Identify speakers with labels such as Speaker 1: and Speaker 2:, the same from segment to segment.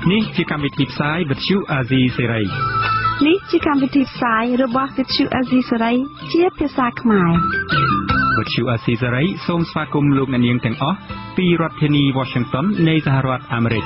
Speaker 1: នេះជាកម្មវិធីផ្សាយវិទ្យុអាស៊ីសេរី
Speaker 2: នេះជាកម្មវិធីផ្សាយរបស់វិទ្យុអាស៊ីសេរីជាភាសាខ្មែរ
Speaker 1: វិទ្យុអាស៊ីសេរីសូមស្វាគមន៍លោកអ្នកនាងទាំងអស់ពីរដ្ឋធានី Washington នៃសហរដ្ឋអាមេរិក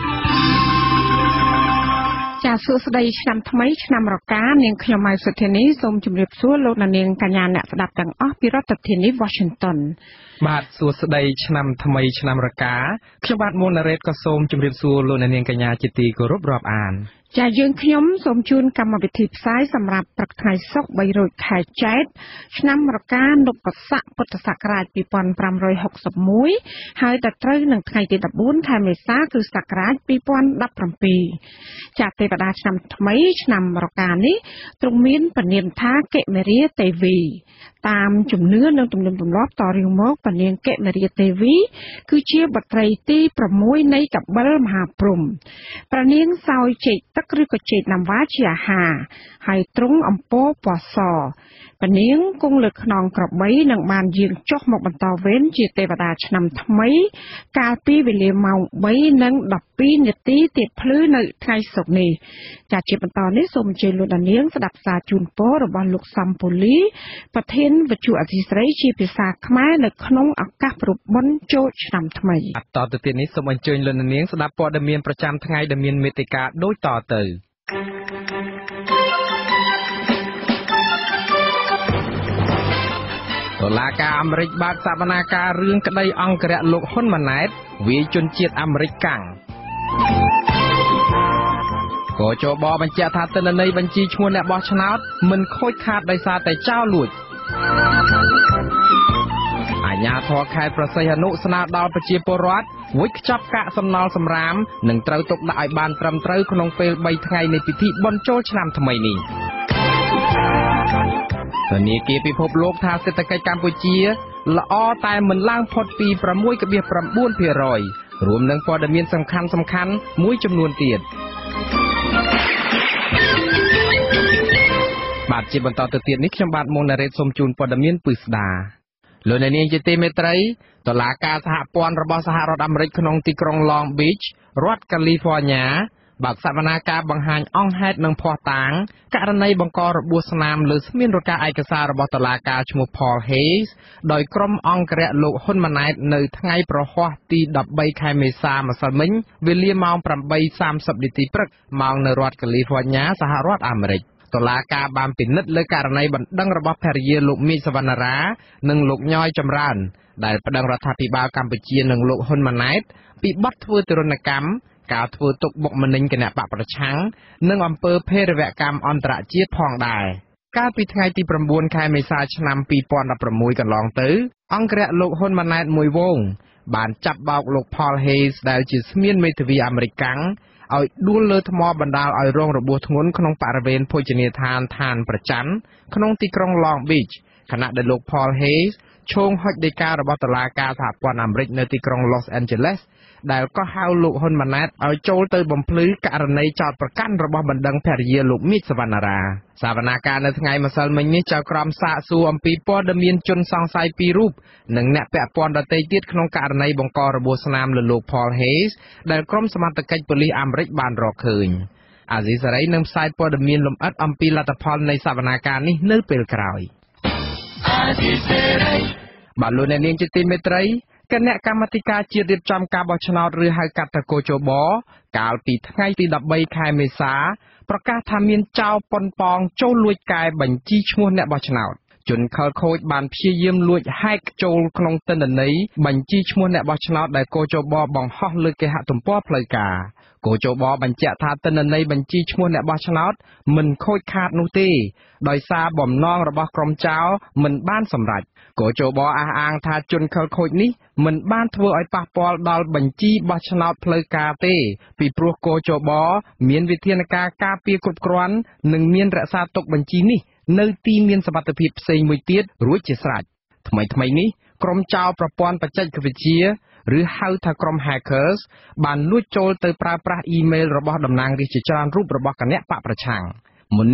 Speaker 3: ចាសួស្តីឆ្នាំថ្មីឆ្នាំរកានាងខ្ញុំម៉ៅសុធានីសូមជម្រាបសួរលោកអ្នកនាងកញ្ញាអ្នកស្ដាប់ទាំងអស់ពីរដ្ឋធានី Washington
Speaker 4: បាទសួស្តីឆ្នាំថ្មីឆ្នាំរកាខ្ញុំបាទមុនណារ៉េតក៏សូមជម្រាបសួរលោកអ្នកនាងកញ្ញាជាទីគោរពរាប់អាន
Speaker 3: ចាយើងខ្ញុំសូមជូនកម្មវិធីផ្សាយសម្រាប់ព្រឹកថ្ងៃសុក្រ3រោចខែចែកឆ្នាំរកានុបស័កពុទ្ធសករាជ2561ហើយដល់ត្រូវនឹងថ្ងៃទី14ខែមេសាគ្រិស្តសករាជ2017ចាទេវតាឆ្នាំថ្មីឆ្នាំរកានេះទ្រង់មានព្រះនាមថាកិមេរាទេវីតាមជំនឿនិងទំនៀមទម្លាប់តរៀងមកព្រះនាងកិមេរាទេវីគឺជាបុត្រីទី6នៃកបិលមហាព្រហ្មព្រះនាងសោយចេកទឹកឬក៏ចេកណាំវ៉ាជាអាហារហើយទ្រង់អំពរពណ៌សព្រះនាងគង់លើខ្នងក្របីនិងបានយាងចុះមកបន្តវេនជាទេវតាឆ្នាំថ្មីកាលពីវេលាម៉ោង3:12នាទីទៀតភ្លឺនៅថ្ងៃសុក្រនេះចាជាបន្តនេះសូមអញ្ជើញលោកដានៀងស្ដាប់សារជូនពររបស់លោកសំពូលីប្រធានវិទ្យុអសីស្រីជាភាសាខ្មែរនៅក្នុងឱកាសប្រពន្ធចូលឆ្នាំថ្មី
Speaker 4: តទៅទៀតនេះសូមអញ្ជើញលោកដានៀងស្ដាប់ព័ត៌មានប្រចាំថ្ងៃដែលមានមេត្តាដូចតទៅតុលាការអាមេរិកបើកសវនាការរឿងក្តីអង្គរៈលោកហ៊ុនម៉ាណែតវាយជនជាតិអាមេរិកកាំងកោជបបញ្ជាក់ថាទិន្នន័យបញ្ជីឈ្មោះអ្នកបោះឆ្នោតមិនខូចខាតដោយសារតែចោរលួចអាជ្ញាធរខេត្តប្រសិទ្ធនុស្នើដល់ប្រជាពលរដ្ឋវេចខ្ចប់កាកសំណល់សម្រាមនិងត្រូវទុកដាក់ឲ្យបានត្រឹមត្រូវក្នុងពេល3ថ្ងៃនៃពិធីបុណ្យចូលឆ្នាំថ្មីនេះធនាគារពិភពលោកថាសេដ្ឋកិច្ចកម្ពុជាល្អតែមិនឡើងផុតពី 6.9% រួមនឹងព័ត៌មានសំខាន់មួយចំនួនទៀតបាទជាបន្តទៅទៀតនេះខ្ញុំបាទមុនណារ៉េតសូមជូនព័ត៌មានពិស្ដាលោកអ្នកនាងជាទីមេត្រីតុលាការសហព័ន្ធរបស់សហរដ្ឋអាមេរិកក្នុងទីក្រុង Long Beach រដ្ឋ California បើកសវនាការបង្ហាញអង្គហេតុនិងភស្តុតាងករណីបង្ករបួសស្នាមលើស្មានរកាឯកសាររបស់តុលាការឈ្មោះ Paul Hayes ដោយក្រុមអង្គរៈលោកហ៊ុនម៉ាណែតនៅថ្ងៃប្រហ័សទី13ខែមេសាម្សិលមិញវេលាម៉ោង 8:30 នាទីព្រឹកម៉ោងនៅរដ្ឋ California សហរដ្ឋអាមេរិកតុលាការបានពិនិត្យលើករណីបណ្ដឹងរបស់ភរិយាលោកមីសវណ្ណារានិងលោកញយចម្រើនដែលប្តឹងរដ្ឋាភិបាលកម្ពុជានិងលោកហ៊ុនម៉ាណែតពីបទធ្វើទរណកម្មការធ្វើទុកបុកម្នេញគណៈបកប្រឆាំងនិងអំពើភេរវកម្មអន្តរជាតិផងដែរកាលពីថ្ងៃទី9ខែមេសាឆ្នាំ2016កន្លងទៅអង្គរៈលោកហ៊ុនម៉ាណែតមួយវងបានចាប់បោកលោក Paul Hayes ដែលជាស្មានមេធាវីអាមេរិកកាំងឲ្យដួលលើថ្មបណ្ដាលឲ្យរងរបួសធ្ងន់ក្នុងបរិវេណភោជនីយដ្ឋានឋានប្រច័ណ្ឌក្នុងទីក្រុង Long Beach ខណៈដែលលោក Paul Hayes ឈោងហុចដីការបស់តុលាការសហព័ន្ធអាមេរិកនៅទីក្រុង Los Angeles ដែលក៏ហៅលោកហ៊ុនម៉ាណែតឲ្យចូលទៅបំភ្លឺករណីចោទប្រកាន់របស់បណ្ដឹងភរិយាលោកមីសវណ្ណារាសវនាការនៅថ្ងៃម្សិលមិញនេះចៅក្រមសាកសួរអំពីព័ត៌មានជនសង្ស័យ2រូបនិងអ្នកពាក់ព័ន្ធដទៃទៀតក្នុងករណីបង្ករបួសស្នាមលើលោក Paul Hayes ដែលក្រុមសមត្ថកិច្ចប៉ូលីសអាមេរិកបានរកឃើញអាស៊ីសេរីនឹងផ្សាយព័ត៌មានលម្អិតអំពីលទ្ធផលនៃសវនាការនេះនៅពេលក្រោយអាស៊ីសេរីបាទលោកអ្នកនាងជាទីមេត្រីគណៈកម្មាធិការជាតិរៀបចំការបោះឆ្នោតឬហៅកាត់ថាកោជបកាលពីថ្ងៃទី13ខែមេសាប្រកាសថាមានចោរប៉ុនប៉ងចូលលួចកែបញ្ជីឈ្មោះអ្នកបោះឆ្នោតជនខិលខូចបានព្យាយាមលួចហែកចូលក្នុងទិន្នន័យបញ្ជីឈ្មោះអ្នកបោះឆ្នោតដែលកោជបបង្ហោះលើគេហទំព័រផ្លូវការកោជបបញ្ជាក់ថាទិន្នន័យបញ្ជីឈ្មោះអ្នកបោះឆ្នោតមិនខូចខាតនោះទេដោយសារបំណងរបស់ក្រុមចោរមិនបានសម្រេចកោជបអះអាងថាជនខិលខូចនេះមិនបានធ្វើឲ្យប៉ះពាល់ដល់បញ្ជីបោះឆ្នោតផ្លូវការទេពីព្រោះកោជបមានវិធានការការពារគ្រប់គ្រាន់និងមានរក្សាទុកបញ្ជីនេះនៅទីមានសុវត្ថិភាពផ្សេងមួយទៀតរួចជាស្រេចថ្មីនេះក្រុមចោរប្រព័ន្ធបច្ចេកវិទ្យាឬហៅថាក្រុម hackers បានលួចចូលទៅប្រើប្រាស់អ៊ីមែលរបស់តំណាងរាស្ត្រជាច្រើនរូបរបស់គណៈបកប្រឆាំងមុននេះ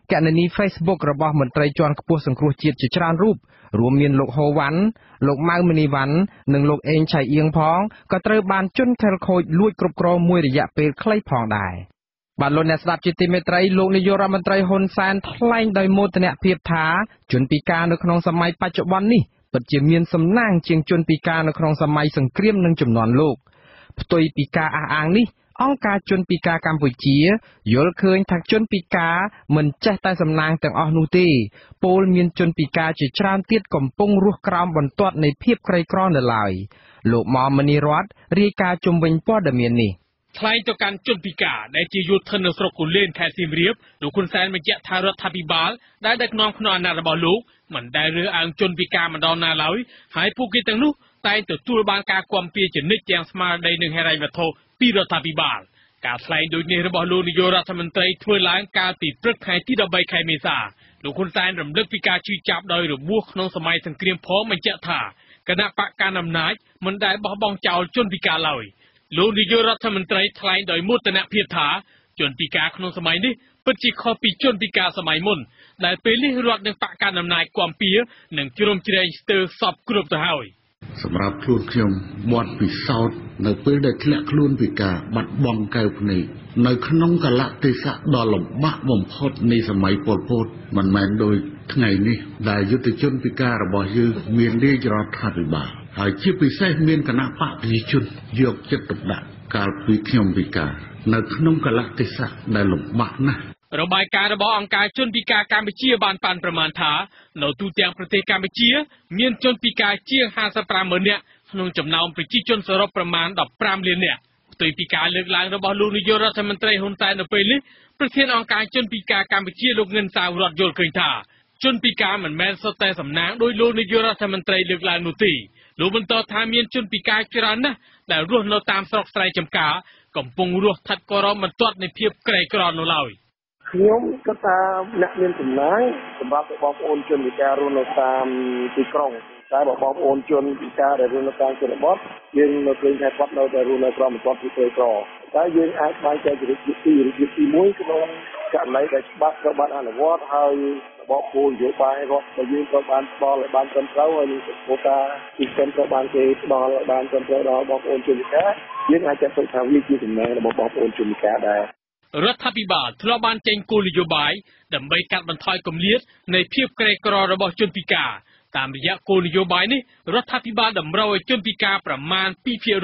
Speaker 4: កណនី Facebook របស់មន្ត្រីជាន់ខ្ពស់សង្គ្រោះជាតិជាច្រើនរូបរួមមានលោកហូវ៉ាន់លោកម៉ៅមនីវ៉ាន់និងលោកអេងឆៃអៀងផងក៏ត្រូវបានជនខិលខូចលួចគ្រប់គ្រងមួយរយៈពេលខ្លីផងដែរបាទលោកអ្នកស្ដាប់ជាទីមេត្រីលោកនាយករដ្ឋមន្ត្រីហ៊ុនសែនថ្លែងដោយមោទនភាពថាជនពិការនៅក្នុងសម័យបច្ចុប្បន្ននេះពិតជាមានសំណាងជាងជនពិការនៅក្នុងសម័យសង្គ្រាមនឹងជំនាន់លោកផ្ទុយពីការអះអាងនេះអង្គការជនពិការកម្ពុជាយល់ឃើញថាជនពិការមិនចេះតែសំណាងទាំងអស់នោះទេពលមានជនពិការជាច្រើនទៀតកំពុងរស់ក្រោមបន្ទាត់នៃភាពក្រីក្រនៅឡើយលោកម៉មនីរតរាយការណ៍ជុំវិញព័ត៌មាននេះ
Speaker 5: ថ្លែងទៅកាន់ជនពិការដែលជាយុទ្ធនៅស្រុកគូលែនខេត្តសៀមរាបលោកហ៊ុនសែនបញ្ជាក់ថារដ្ឋាភិបាលដែលដឹកនាំក្នុងអាណត្តិរបស់លោកមិនដែលរើសអើងជនពិការម្ដងណាឡើយហើយពួកគេទាំងនោះតែទទួលបានការគាំពៀជានិច្ចយ៉ាងស្មារតីនិងហិរញ្ញវត្ថុពីរដ្ឋាភិបាលការថ្លែងដូចនេះរបស់លោកនាយករដ្ឋមន្ត្រីធ្វើឡើងកាលពីព្រឹកថ្ងៃទី13ខែមេសាលោកហ៊ុនសែនរំលឹកពីការជឿចាប់ដោយរបួសក្នុងសម័យសង្គ្រាមផងបញ្ជាក់ថាគណៈបកកណ្ដាលអំណាចមិនដែលបោះបង់ចោលជនពិការឡើយលោកនាយករដ្ឋមន្ត្រីថ្លែងដោយមោទនភាពថាជនពិការក្នុងសម័យនេះពិតជាខុសពីជនពិការសម័យមុនដែលពេលនេះរដ្ឋនឹងបកកណ្ដាលអំណាចគាំពៀនិងជ្រោមជ្រែងស្ទើរសពគ្រប់ទៅហើយ
Speaker 6: សម្រាប់ខ្លួនខ្ញុំបទពិសោធន៍នៅពេលដែលធ្លាក់ខ្លួនពិការបាត់បង់កែវភ្នែកនៅក្នុងកលៈទេសៈដ៏លំបាកបំផុតនៃសម័យប៉ុលពតមិនមែនដូចថ្ងៃនេះដែលយុទ្ធជនពិការរបស់យើងមានរាជរដ្ឋាភិបាលហើយជាពិសេសមានគណៈបកប្រជាជនយកចិត្តទុកដាក់កាលពីខ្ញុំពិការនៅក្នុងកលៈទេសៈដែលលំបាកណាស់
Speaker 5: របាយការណ៍របស់អង្គការជនពិការកម្ពុជាបានប៉ាន់ប្រមាណថានៅទូទាំងប្រទេសកម្ពុជាមានជនពិការជាង 55,000 នាក់ក្នុងចំណោមប្រជាជនសរុបប្រមាណ 15 លាននាក់ផ្ទុយពីការលើកឡើងរបស់លោកនាយករដ្ឋមន្ត្រីហ៊ុនសែននៅពេលនេះប្រធានអង្គការជនពិការកម្ពុជាលោកងិនសាវរតយល់ឃើញថាជនពិការមិនមែនសុទ្ធតែសំណាងដោយលោកនាយករដ្ឋមន្ត្រីលើកឡើងនោះទេលោកបន្តថាមានជនពិការច្រើនណាស់ដែលរស់នៅតាមស្រុកស្រែចម្ការកំពុងរស់ឋិតក្រមបន្ទាត់នៃភាពក្រីក្រនៅឡើយ
Speaker 7: ខ្ញុំគិតថាអ្នកមានចំណាយសម្រាប់បងប្អូនជនពិការរស់នៅតាមទីក្រុងតែបងប្អូនជនពិការដែលរស់នៅតាមជនបទយើងនៅឃើញថាគាត់នៅតែរស់នៅក្រោមបន្ទាត់ពីក្រីក្រតែយើងអាចបែងចែករបៀបទី1ក្នុងករណីដែលច្បាប់ត្រូវបានអនុវត្តហើយរបបគោលនយោបាយរដ្ឋដែលយើងត្រូវបានផ្ដល់ឲ្យបានត្រឹមត្រូវហើយនឹងគោលការណ៍ទីក្រុងត្រូវបានគេផ្ដល់ឲ្យបានត្រឹមត្រូវដល់បងប្អូនជនពិការយើងអាចចាត់ទុកថាវាជាចំណែករបស់បងប្អូនជនពិការដែរ
Speaker 5: រដ្ឋាភិបាលធ្លាប់បានចេញគោលនយោបាយដើម្បីកាត់បន្ថយគម្លាតនៃភាពក្រីក្ររបស់ជនពិការតាមរយៈគោលនយោបាយនេះរដ្ឋាភិបាលតម្រូវឲ្យជនពិការប្រមាណ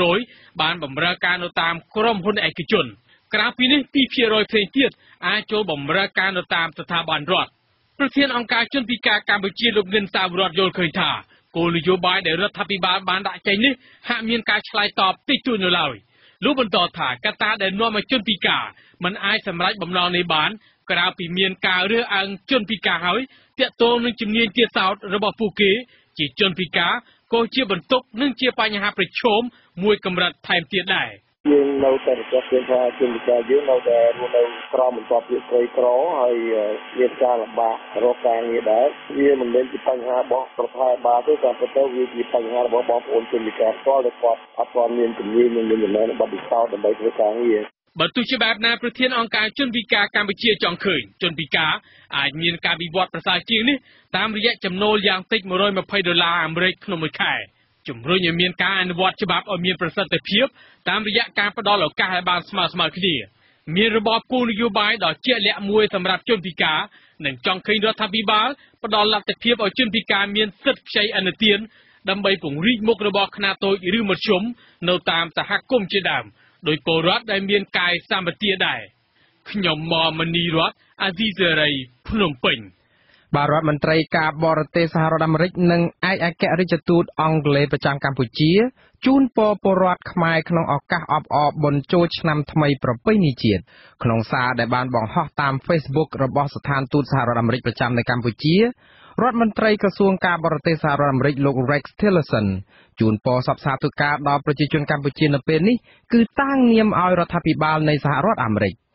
Speaker 5: 2% បានបម្រើការនៅតាមក្រុមហ៊ុនឯកជនក្រៅពីនេះ 2% ផ្សេងទៀតអាចចូលបម្រើការនៅតាមស្ថាប័នរដ្ឋប្រធានអង្គការជនពិការកម្ពុជាលោកងិនសាវរតយល់ឃើញថាគោលនយោបាយដែលរដ្ឋាភិបាលបានដាក់ចេញនេះហាក់មានការឆ្លើយតបតិចតួចនៅឡើយលោកបន្តថាកត្តាដែលនាំឲ្យជនពិការមិនអាចសម្រេចបំណងនេះបានក្រៅពីមានការរើសអើងជនពិការហើយទាក់ទងនឹងជំនាញទាសោតរបស់ពួកគេជាជនពិការក៏ជាបន្ទុកនិងជាបញ្ហាប្រឈមមួយកម្រិតថែមទៀតដែរ
Speaker 7: យើងនៅតែរកឃើញថាជនពិការយើងនៅតែរស់នៅក្រោមបន្ទាត់ពីក្រីក្រហើយមានការលំបាករកការងារដែរវាមិនមែនជាបញ្ហារបស់រដ្ឋាភិបាលទេតែពិតទៅវាជាបញ្ហារបស់បងប្អូនជនពិការផ្ទាល់ដែលគាត់អត់ទាន់មានជំនាញនិងមានចំណេះបទពិសោធន៍ដើម្បីធ្វើការងារ
Speaker 5: បើទោះជាបែបណាប្រធានអង្គការជនពិការកម្ពុជាចង់ឃើញជនពិការអាចមានការវិវត្តប្រសើរជាងនេះតាមរយៈចំណូលយ៉ាងតិច$120អាមេរិកក្នុងមួយខែជំរុញឲ្យមានការអនុវត្តច្បាប់ឲ្យមានប្រសិទ្ធភាពតាមរយៈការផ្ដល់ឱកាសឲ្យបានស្មើៗគ្នាមានរបបគោលនយោបាយដ៏ជាក់លាក់មួយសម្រាប់ជនពិការនិងចង់ឃើញរដ្ឋាភិបាលផ្ដល់លទ្ធភាពឲ្យជនពិការមានសិទ្ធិខ្ចីឥណទានដើម្បីពង្រីកមុខរបរខ្នាតតូចឬមធ្យមនៅតាមសហគមន៍ជាដើមដោយពលរដ្ឋដែលមានកាយសម្បទាដែរខ្ញុំម៉មនីរតអាស៊ីសេរីភ្នំពេញ
Speaker 4: បាទរដ្ឋមន្ត្រីការបរទេសសហរដ្ឋអាមេរិកនិងឯកអគ្គរដ្ឋទូតអង់គ្លេសប្រចាំកម្ពុជាជូនពរពលរដ្ឋខ្មែរក្នុងឱកាសអបអរបុណ្យចូលឆ្នាំថ្មីប្រពៃណីជាតិក្នុងសារដែលបានបង្ហោះតាម Facebook របស់ស្ថានទូតសហរដ្ឋអាមេរិកប្រចាំនៅកម្ពុជារដ្ឋមន្ត្រីក្រសួងការបរទេសសហរដ្ឋអាមេរិកលោក Rex Tillerson ជូនពរសពសាធុការដល់ប្រជាជនកម្ពុជានៅពេលនេះគឺតាំងនាមឲ្យរដ្ឋាភិបាលនៃសហរដ្ឋអាមេរិក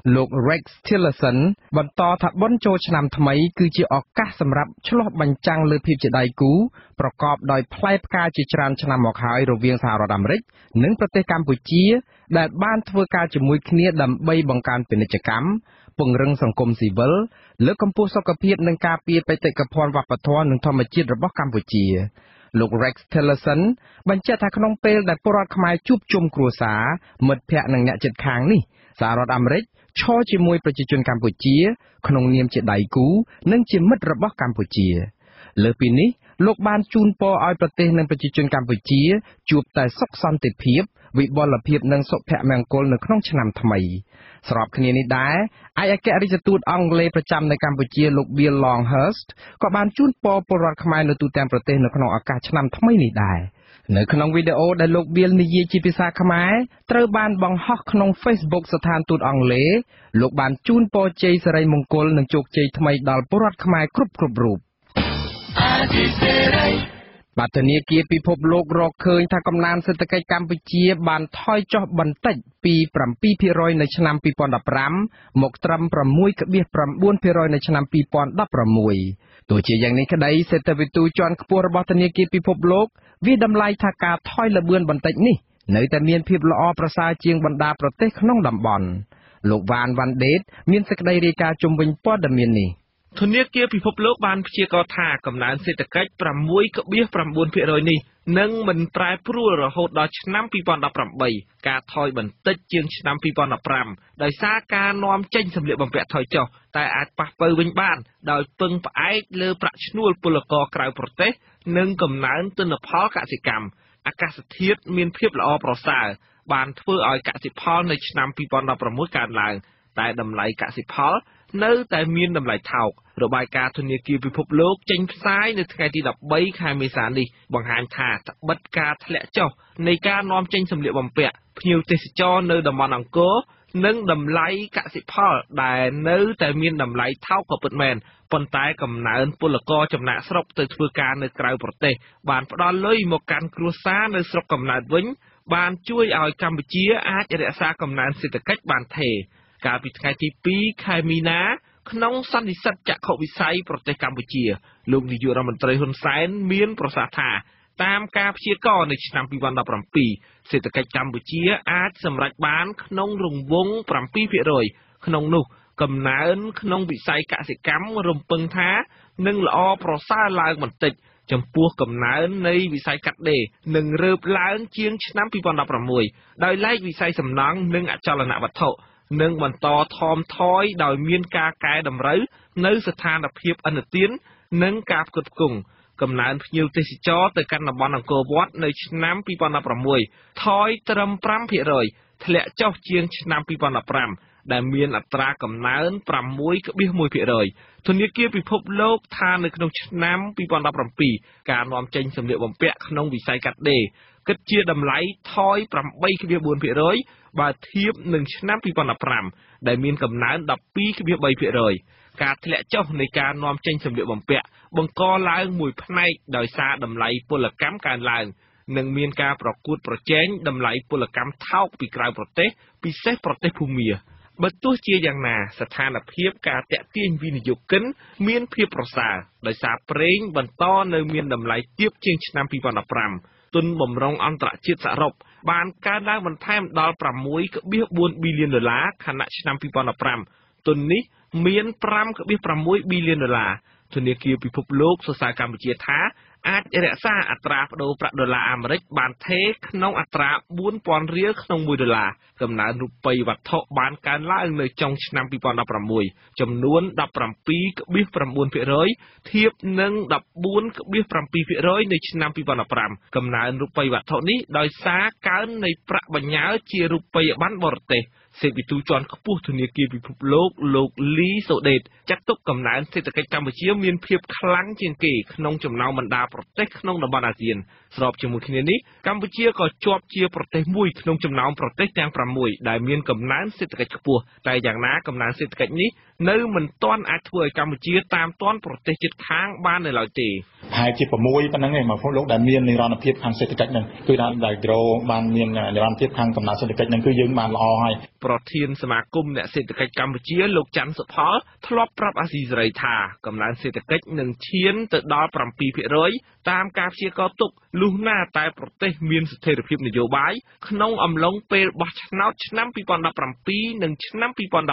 Speaker 4: លោក Rex Tillerson បន្តថាបុណ្យចូលឆ្នាំថ្មីគឺជាឱកាសសម្រាប់ឆ្លុះបញ្ចាំងលើភាពជាដៃគូប្រកបដោយផ្លែផ្កាជាច្រើនឆ្នាំមកហើយរវាងសហរដ្ឋអាមេរិកនិងប្រទេសកម្ពុជាដែលបានធ្វើការជាមួយគ្នាដើម្បីបង្កើនពាណិជ្ជកម្មពង្រឹងសង្គមស៊ីវិលលើកកម្ពស់សុខភាពនិងការពារបេតិកភណ្ឌវប្បធម៌និងធម្មជាតិរបស់កម្ពុជាលោក Rex Tillerson បញ្ជាក់ថាក្នុងពេលដែលពលរដ្ឋខ្មែរជួបជុំគ្រួសារមិត្តភ័ក្តិនិងអ្នកជិតខាងនេះសហរដ្ឋអាមេរិកឈរជាមួយប្រជាជនកម្ពុជាក្នុងនាមជាដៃគូនិងជាមិត្តរបស់កម្ពុជាលើពីនេះលោកបានជូនពរឲ្យប្រទេសនិងប្រជាជនកម្ពុជាជួបតែសុខសន្តិភាពវិបុលភាពនិងសុភមង្គលនៅក្នុងឆ្នាំថ្មីស្របគ្នានេះដែរឯកអគ្គរដ្ឋទូតអង់គ្លេសប្រចាំនៅកម្ពុជាលោក Bill Longhurst ក៏បានជូនពរពលរដ្ឋខ្មែរនៅទូទាំងប្រទេសនៅក្នុងឱកាសឆ្នាំថ្មីនេះដែរនៅក្នុងវីដេអូដែលលោក Bill និយាយជាភាសាខ្មែរត្រូវបានបង្ហោះក្នុង Facebook ស្ថានទូតអង់គ្លេសលោកបានជូនពរជ័យសិរីមង្គលនិងជោគជ័យថ្មីដល់ពលរដ្ឋខ្មែរគ្រប់រូបបាទធនាគារពិភពលោករកឃើញថាកំណើនសេដ្ឋកិច្ចកម្ពុជាបានថយចុះបន្តិចពី 7% នៅឆ្នាំ 2015 មកត្រឹម 6.9% នៅឆ្នាំ 2016 ទោះជាយ៉ាងនេះក្តីសេដ្ឋវិទូជាន់ខ្ពស់របស់ធនាគារពិភពលោកវាតម្លៃថាការថយល្បឿនបន្តិចនេះនៅតែមានភាពល្អប្រសើរជាងបណ្ដាប្រទេសក្នុងតំបន់លោកវ៉ានដេតមានសេចក្តីរាយការណ៍ជុំវិញព័ត៌មាននេះ
Speaker 8: ធនាគារពិភពលោកបានព្យាករណ៍ថាកំណើនសេដ្ឋកិច្ច 6.9% នេះនឹងមិនប្រែប្រួលរហូតដល់ឆ្នាំ 2018 ការថយបន្តិចជាងឆ្នាំ 2015 ដោយសារការនាំចេញសម្លៀកបំពាក់ថយចុះតែអាចប៉ះប៉ូវវិញបានដោយពឹងផ្អែកលើប្រាក់ឈ្នួលពលករក្រៅប្រទេសនិងកំណើនទិន្នផលកសិកម្មអាកាសធាតុមានភាពល្អប្រសើរបានធ្វើឲ្យកសិផលនៅឆ្នាំ 2016 កើនឡើងតែតម្លៃកសិផលនៅតែមានតម្លៃថោករបាយការណ៍ធនាគារពិភពលោកចេញផ្សាយនៅថ្ងៃទី 13 ខែមេសានេះបង្ហាញថាត្បិតការធ្លាក់ចុះនៃការនាំចេញសម្លៀកបំពាក់ភ្ញៀវទេសចរនៅតំបន់អង្គរនិងតម្លៃកសិផលដែលនៅតែមានតម្លៃថោកក៏ពិតមែនប៉ុន្តែកំណើនពលករចំណាក់ស្រុកទៅធ្វើការនៅក្រៅប្រទេសបានផ្ដល់លុយមកកាន់គ្រួសារនៅស្រុកកំណើតវិញបានជួយឲ្យកម្ពុជាអាចរក្សាកំណើនសេដ្ឋកិច្ចបានថេរកាលពីថ្ងៃទី 2 ខែមីនាក្នុងសន្និសីទចក្ខុវិស័យប្រទេសកម្ពុជាលោកនាយករដ្ឋមន្ត្រីហ៊ុនសែនមានប្រសាសន៍ថាតាមការព្យាករណ៍នៅឆ្នាំ 2017 សេដ្ឋកិច្ចកម្ពុជាអាចសម្រេចបានក្នុងរង្វង់ 7% ក្នុងនោះកំណើនក្នុងវិស័យកសិកម្មរំពឹងថានឹងល្អប្រសើរឡើងបន្តិចចំពោះកំណើននៃវិស័យកាត់ដេរនឹងរើបឡើងជាងឆ្នាំ 2016 ដោយឡែកវិស័យសំណង់និងអចលនវត្ថុនឹងបន្តថមថយដោយមានការកែតម្រូវនៅស្ថានភាពឥណទាននិងការផ្គត់ផ្គង់កំណើនភ្ញៀវទេសចរទៅកាន់តំបន់អង្គរវត្តនៅឆ្នាំ 2016 ថយត្រឹម 5% ធ្លាក់ចុះជាងឆ្នាំ 2015 ដែលមានអត្រាកំណើន 6.1% ធនាគារពិភពលោកថានៅក្នុងឆ្នាំ 2017 ការនាំចេញសម្លៀកបំពាក់ក្នុងវិស័យកាត់ដេរគិតជាតម្លៃថយ 8.4% បើធៀបនឹងឆ្នាំ 2015 ដែលមានកំណើន 12.3%ការធ្លាក់ចុះនៃការនាំចេញសម្លៀកបំពាក់បង្កឡើងមួយផ្នែកដោយសារតម្លៃពលកម្មកើនឡើងនិងមានការប្រកួតប្រជែងតម្លៃពលកម្មថោកពីក្រៅប្រទេសពិសេសប្រទេសភូមាបើទោះជាយ៉ាងណាស្ថានភាពការតាក់ទាញវិនិយោគិនមានភាពប្រសើរដោយសារប្រេងបន្តនៅមានតម្លៃទាបជាងឆ្នាំ 2015 ទុនបម្រុងអន្តរជាតិសរុបបានកើនឡើងបន្ថែមដល់ 6.4 ប៊ីលានដុល្លារខណៈឆ្នាំ 2015 ទុននេះមាន 5.6 ប៊ីលានដុល្លារធនាគារពិភពលោកសរសើរកម្ពុជាថាអាចរក្សាអត្រាប្តូរប្រាក់ដុល្លារអាមេរិកបានថេរក្នុងអត្រា 4,000 រៀលក្នុង1ដុល្លារកំណើនរូបិយវត្ថុបានកើនឡើងនៅចុងឆ្នាំ 2016 ចំនួន 17.9% ធៀបនឹង 14.7% នៅឆ្នាំ 2015 កំណើនរូបិយវត្ថុនេះដោយសារកើននៃប្រាក់បញ្ញើជារូបិយប័ណ្ណបរទេសសេដ្ឋវិទូជាន់ខ្ពស់ធនាគារពិភពលោកលោកលីសូដេតចាត់ទុកកំណើនសេដ្ឋកិច្ចកម្ពុជាមានភាពខ្លាំងជាងគេក្នុងចំណោមបណ្ដាប្រទេសក្នុងតំបន់អាស៊ានស្របជាមួយគ្នានេះកម្ពុជាក៏ជាប់ជាប្រទេសមួយក្នុងចំណោមប្រទេសទាំង6ដែលមានកំណើនសេដ្ឋកិច្ចខ្ពស់តែយ៉ាងណាកំណើនសេដ្ឋកិច្ចនេះនៅមិនទាន់អាចធ្វើឲ្យកម្ពុជាតាមទាន់ប្រទេសជិតខាងបាននៅឡើយទេ
Speaker 9: ហើយជា6ប៉ុណ្ណឹងឯងមកលោកដែលមាននិរន្តរភាពខាងសេដ្ឋកិច្ចហ្នឹងគឺដែល grow បានមាននិរន្តរភាពខាងកំណើតសេដ្ឋកិច្ចហ្នឹងគឺយើងបានល្អហើយ
Speaker 8: ប្រធានសមាគមអ្នកសេដ្ឋកិច្ចកម្ពុជាលោកច័ន្ទសុផលធ្លាប់ប្រាប់អាស៊ីសេរីថាកំណើនសេដ្ឋកិច្ចនឹងឈានទៅដល់ 7% តាមការព្យាករណ៍ទុកលុះណាតែប្រទេសមានស្ថិរភាពនយោបាយក្នុងអំឡុងពេលបោះឆ្នោតឆ្នាំ 2017 និងឆ្នាំ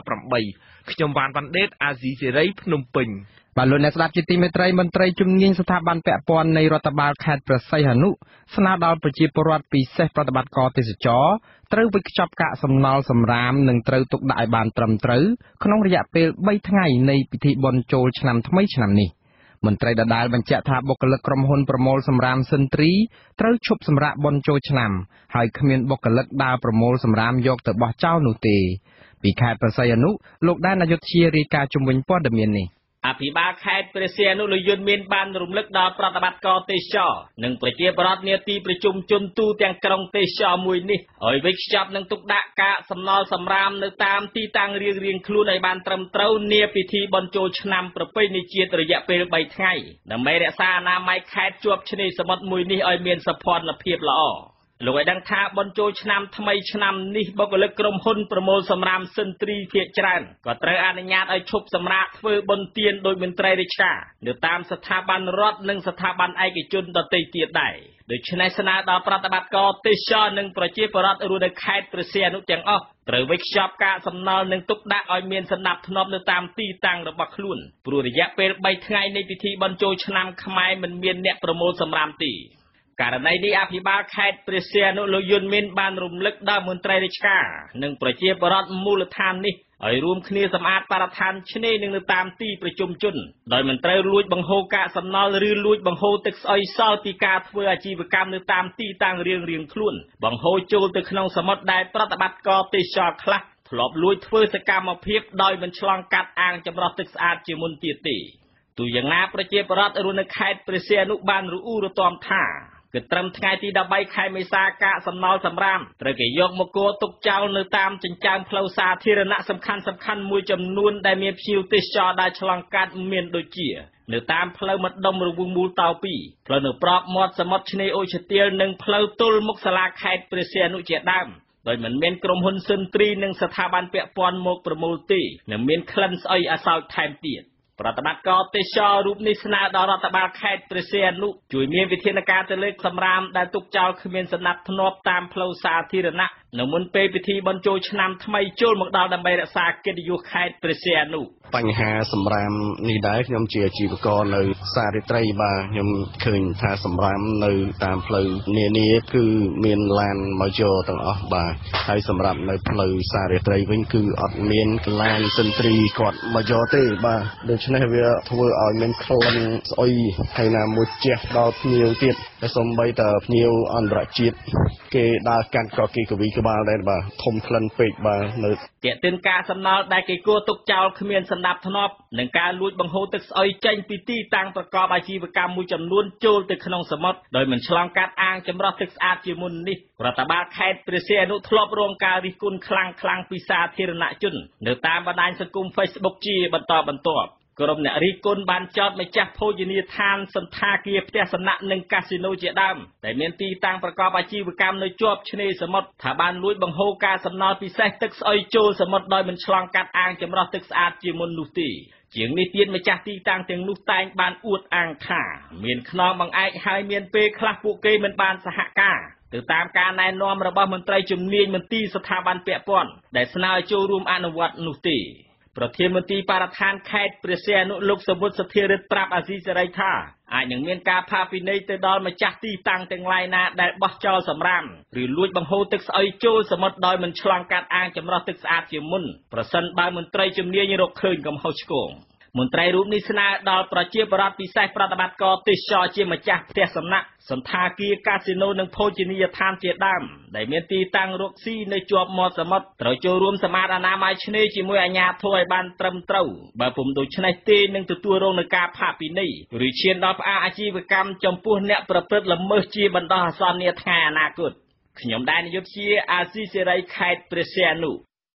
Speaker 8: 2018 ខ្ញុំវ៉ាន់វ៉ាន់ដេតអាស៊ីសេរីភ្នំពេញ
Speaker 4: បាទលោកអ្នកស្ដាប់ជាទីមេត្រីមន្ត្រីជំនាញស្ថាប័នពាក់ព័ន្ធនៃរដ្ឋបាលខេត្តព្រះសីហនុស្នើដល់ប្រជាពលរដ្ឋពិសេសប្រតិបត្តិការទេសចរត្រូវវេចខ្ចប់កាកសំណល់សំរាមនិងត្រូវទុកដាក់ឲ្យបានត្រឹមត្រូវក្នុងរយៈពេល3ថ្ងៃនៃពិធីបុណ្យចូលឆ្នាំថ្មីឆ្នាំនេះមន្ត្រីដដែលបញ្ជាក់ថាបុគ្គលិកក្រុមហ៊ុនប្រមូលសំរាមសិនទ្រីត្រូវឈប់សម្រាកបុណ្យចូលឆ្នាំហើយគ្មានបុគ្គលិកដើរប្រមូលសំរាមយកទៅបោះចោលនោះទេពីខេត្តព្រះសីហនុលោកដែនអយុធ្យារាយការណ៍ជំវិញព័ត៌មាននេះ
Speaker 10: អភិបាលខេត្តព្រះសីហនុលោកយុនមានបានរំលឹកដល់ប្រតិបត្តិការទេសចរនិងប្រជាពលរដ្ឋនាទីប្រជុំជនទូទាំងក្រុងទេសចរមួយនេះឲ្យវេចខ្ចប់និងទុកដាក់កាកសំណល់សំរាមនៅតាមទីតាំងរៀងៗខ្លួនឲ្យបានត្រឹមត្រូវនាពិធីបុណ្យចូលឆ្នាំប្រពៃណីជាតិរយៈពេល3ថ្ងៃដើម្បីរក្សាអនាម័យខេត្តជាប់ឆ្នេរសមុទ្រមួយនេះឲ្យមានសោភ័ណភាពល្អលោកឲ្យដឹងថាបុណ្យចូលឆ្នាំថ្មីឆ្នាំនេះបុគ្គលិកក្រុមហ៊ុនប្រមូលសំរាមសិនទ្រីភាគច្រើនក៏ត្រូវអនុញ្ញាតឲ្យឈប់សម្រាកធ្វើបុណ្យទានដោយមន្ត្រីរាជការនៅតាមស្ថាប័នរដ្ឋនិងស្ថាប័នឯកជនដទៃទៀតដែរដូច្នេះស្នើដល់ប្រតិបត្តិការទេសចរនិងប្រជាពលរដ្ឋរស់នៅខេត្តព្រះសីហនុទាំងអស់ត្រូវវេចខ្ចប់កាកសំណល់និងទុកដាក់ឲ្យមានសណ្ដាប់ធ្នាប់នៅតាមទីតាំងរបស់ខ្លួនព្រោះរយៈពេល3ថ្ងៃនៃពិធីបុណ្យចូលឆ្នាំខ្មែរមិនមានអ្នកប្រមូលសំរាមទេករណីនេះអភិបាលខេត្តព្រះសីហនុលោកយុនមានបានរំលឹកដល់មន្ត្រីរាជការនិងប្រជាពលរដ្ឋមូលដ្ឋាននេះឲ្យរួមគ្នាសម្អាតបរិស្ថានឆ្នេរនិងនៅតាមទីប្រជុំជនដោយមិនត្រូវលួចបង្ហូរកាកសំណល់ឬលួចបង្ហូរទឹកស្អុយសល់ពីការធ្វើអាជីវកម្មនៅតាមទីតាំងរៀងៗខ្លួនបង្ហូរចូលទៅក្នុងសមុទ្រដែលប្រតិបត្តិការទេសចរខ្លះធ្លាប់លួចធ្វើសកម្មភាពដោយមិនឆ្លងកាត់អាងចម្រោះទឹកស្អាតជាមុនទៀតទេទូយ៉ាងណាប្រជាពលរដ្ឋរស់នៅខេត្តព្រះសីហនុបានរអ៊ូរទាំថាគឺត្រឹមថ្ងៃទី13ខែមេសាកាកសំណល់សំរាមត្រូវគេយកមកគរទុកចោលនៅតាមចិញ្ចើមផ្លូវសាធារណៈសំខាន់មួយចំនួនដែលមានភ្ញៀវទេសចរដើរឆ្លងកាត់មានដូចជានៅតាមផ្លូវម្ដុំរវងមូលតោ2ផ្លូវនៅប្របមាត់សមុទ្រឆ្នេរអូឈើទាលនិងផ្លូវទល់មុខសាលាខេត្តព្រះសីហនុជាដើមដោយមិនមានក្រុមហ៊ុនសិនទ្រីនិងស្ថាប័នពាក់ព័ន្ធមកប្រមូលទេនិងមានក្លិនស្អុយអាសោចថែមទៀតប្រតិបត្តិការទេសចររូបនេះស្នើដល់រដ្ឋបាលខេត្តព្រះសីហនុជួយមានវិធានការទៅលើសំរាមដែលទុកចោលគ្មានសណ្ដាប់ធ្នាប់តាមផ្លូវសាធារណៈនៅមុនពេលពិធីបុណ្យចូលឆ្នាំថ្មីចូលមកដល់ដើម្បីរក្សាកិត្តិយសខេត្តព្រះសីហនុ
Speaker 11: បញ្ហាសម្រាមនេះដែរខ្ញុំជាអាជីវករនៅផ្សាររាត្រីបាទខ្ញុំឃើញថាសម្រាមនៅតាមផ្លូវនានាគឺមានឡានមកយកទាំងអស់បាទហើយសម្រាប់នៅផ្លូវផ្សាររាត្រីវិញគឺអត់មានឡានសិនទ្រីគាត់មកយកទេបាទដូច្នេះវាធ្វើឲ្យមានក្លិនស្អុយហើយណាមួយជះដល់ភ្ញៀវទៀតតែសូម្បីតែភ្ញៀវអន្តរជាតិគេដើរកាន់ក៏គេកវីក្បាលដែរបាទធំក្លិនពេកបាទនៅ
Speaker 10: ទាក់ទិនការសំណល់ដែលគេគួរទុកចោលគ្មានសណ្ដាប់ធ្នាប់និងការលួចបង្ហូរទឹកស្អុយចេញពីទីតាំងប្រកបអាជីវកម្មមួយចំនួនចូលទៅក្នុងសមុទ្រដោយមិនឆ្លងកាត់អាងចម្រោះទឹកស្អាតជាមុននេះរដ្ឋបាលខេត្តព្រះសីហនុធ្លាប់រងការរិះគន់ខ្លាំងពីសាធារណជននៅតាមបណ្ដាញសង្គម Facebook ជាបន្តបន្ទាប់ក្រុមអ្នករិះគន់បានចោទម្ចាស់ភោជនីយដ្ឋានសន្តាគារផ្ទះសំណាក់និងកាស៊ីណូជាដើមដែលមានទីតាំងប្រកបអាជីវកម្មនៅជាប់ឆ្នេរសមុទ្រថាបានលួចបង្ហូរការសំណល់ពិសេសទឹកស្អុយចូលសមុទ្រដោយមិនឆ្លងកាត់អាងចម្រោះទឹកស្អាតជាមុននោះទេជាងនេះទៀតម្ចាស់ទីតាំងទាំងនោះតែងបានអួតអាងថាមានខ្នងបង្អែកហើយមានពេលខ្លះពួកគេមិនបានសហការទៅតាមការណែនាំរបស់មន្ត្រីជំនាញមន្ទីរស្ថាប័នពាក់ព័ន្ធដែលស្នើចូលរួមអនុវត្តនោះទេប្រធានមន្ទីរបរិស្ថានខេត្តព្រះសីហនុលោកសវុទ្ធសធិរិទ្ធប្រាប់អាស៊ីសេរីថាអាចនឹងមានការផាកពិន័យទៅដល់ម្ចាស់ទីតាំងទាំងឡាយណាដែលបោះចោលសំរាមឬលួចបង្ហូរទឹកស្អុយចូលសមុទ្រដោយមិនឆ្លងកាត់អាងចម្រោះទឹកស្អាតជាមុនប្រសិនបើមន្ត្រីជំនាញរកឃើញកំហុសឆ្គងមន្ត្រីរូបនេះស្នើដល់ប្រជាពលរដ្ឋពិសេសប្រតិបត្តិការទេសចរជាម្ចាស់ផ្ទះសំណាក់សន្តាគារកាស៊ីណូនិងភោជនីយដ្ឋានជាដើមដែលមានទីតាំងរកស៊ីនៅជាប់មាត់សមុទ្រត្រូវចូលរួមសម្អាតអនាម័យឆ្នេរជាមួយអាជ្ញាធរឲ្យបានត្រឹមត្រូវបើពុំដូច្នេះទេនឹងទទួលរងនឹងការផាកពិន័យឬឈានដល់ផ្អាកអាជីវកម្មចំពោះអ្នកប្រព្រឹត្តល្មើសជាបណ្ដោះអាសន្ននាថ្ងៃអនាគតខ្ញុំដែរនាយកជាអាស៊ីសេរីខេត្តព្រះសីហនុ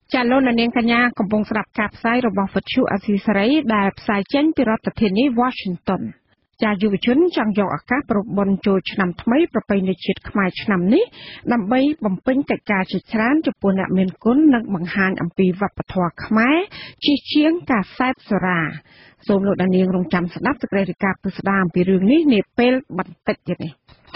Speaker 3: ចាលោកនាងកញ្ញាកំពុងស្ដាប់ការផ្សាយរបស់វិទ្យុអាស៊ីសេរីដែលផ្សាយចេញពីរដ្ឋធានី Washington ចាយុវជនចង់យកឱកាសប្រពន្ធចូលឆ្នាំថ្មីប្រពៃណីជាតិខ្មែរឆ្នាំនេះដើម្បីបំពេញកិច្ចការជាច្រើនចំពោះអ្នកមានគុណនិងបង្ហាញអំពីវប្បធម៌ខ្មែរជាជាងការសែបសូរ៉ាសូមលោកនាងរងចាំស្ដាប់សេចក្តីរាយការណ៍ពិស្ដារអំពីរឿងនេះនាពេលបន្តិចទៀតនេះ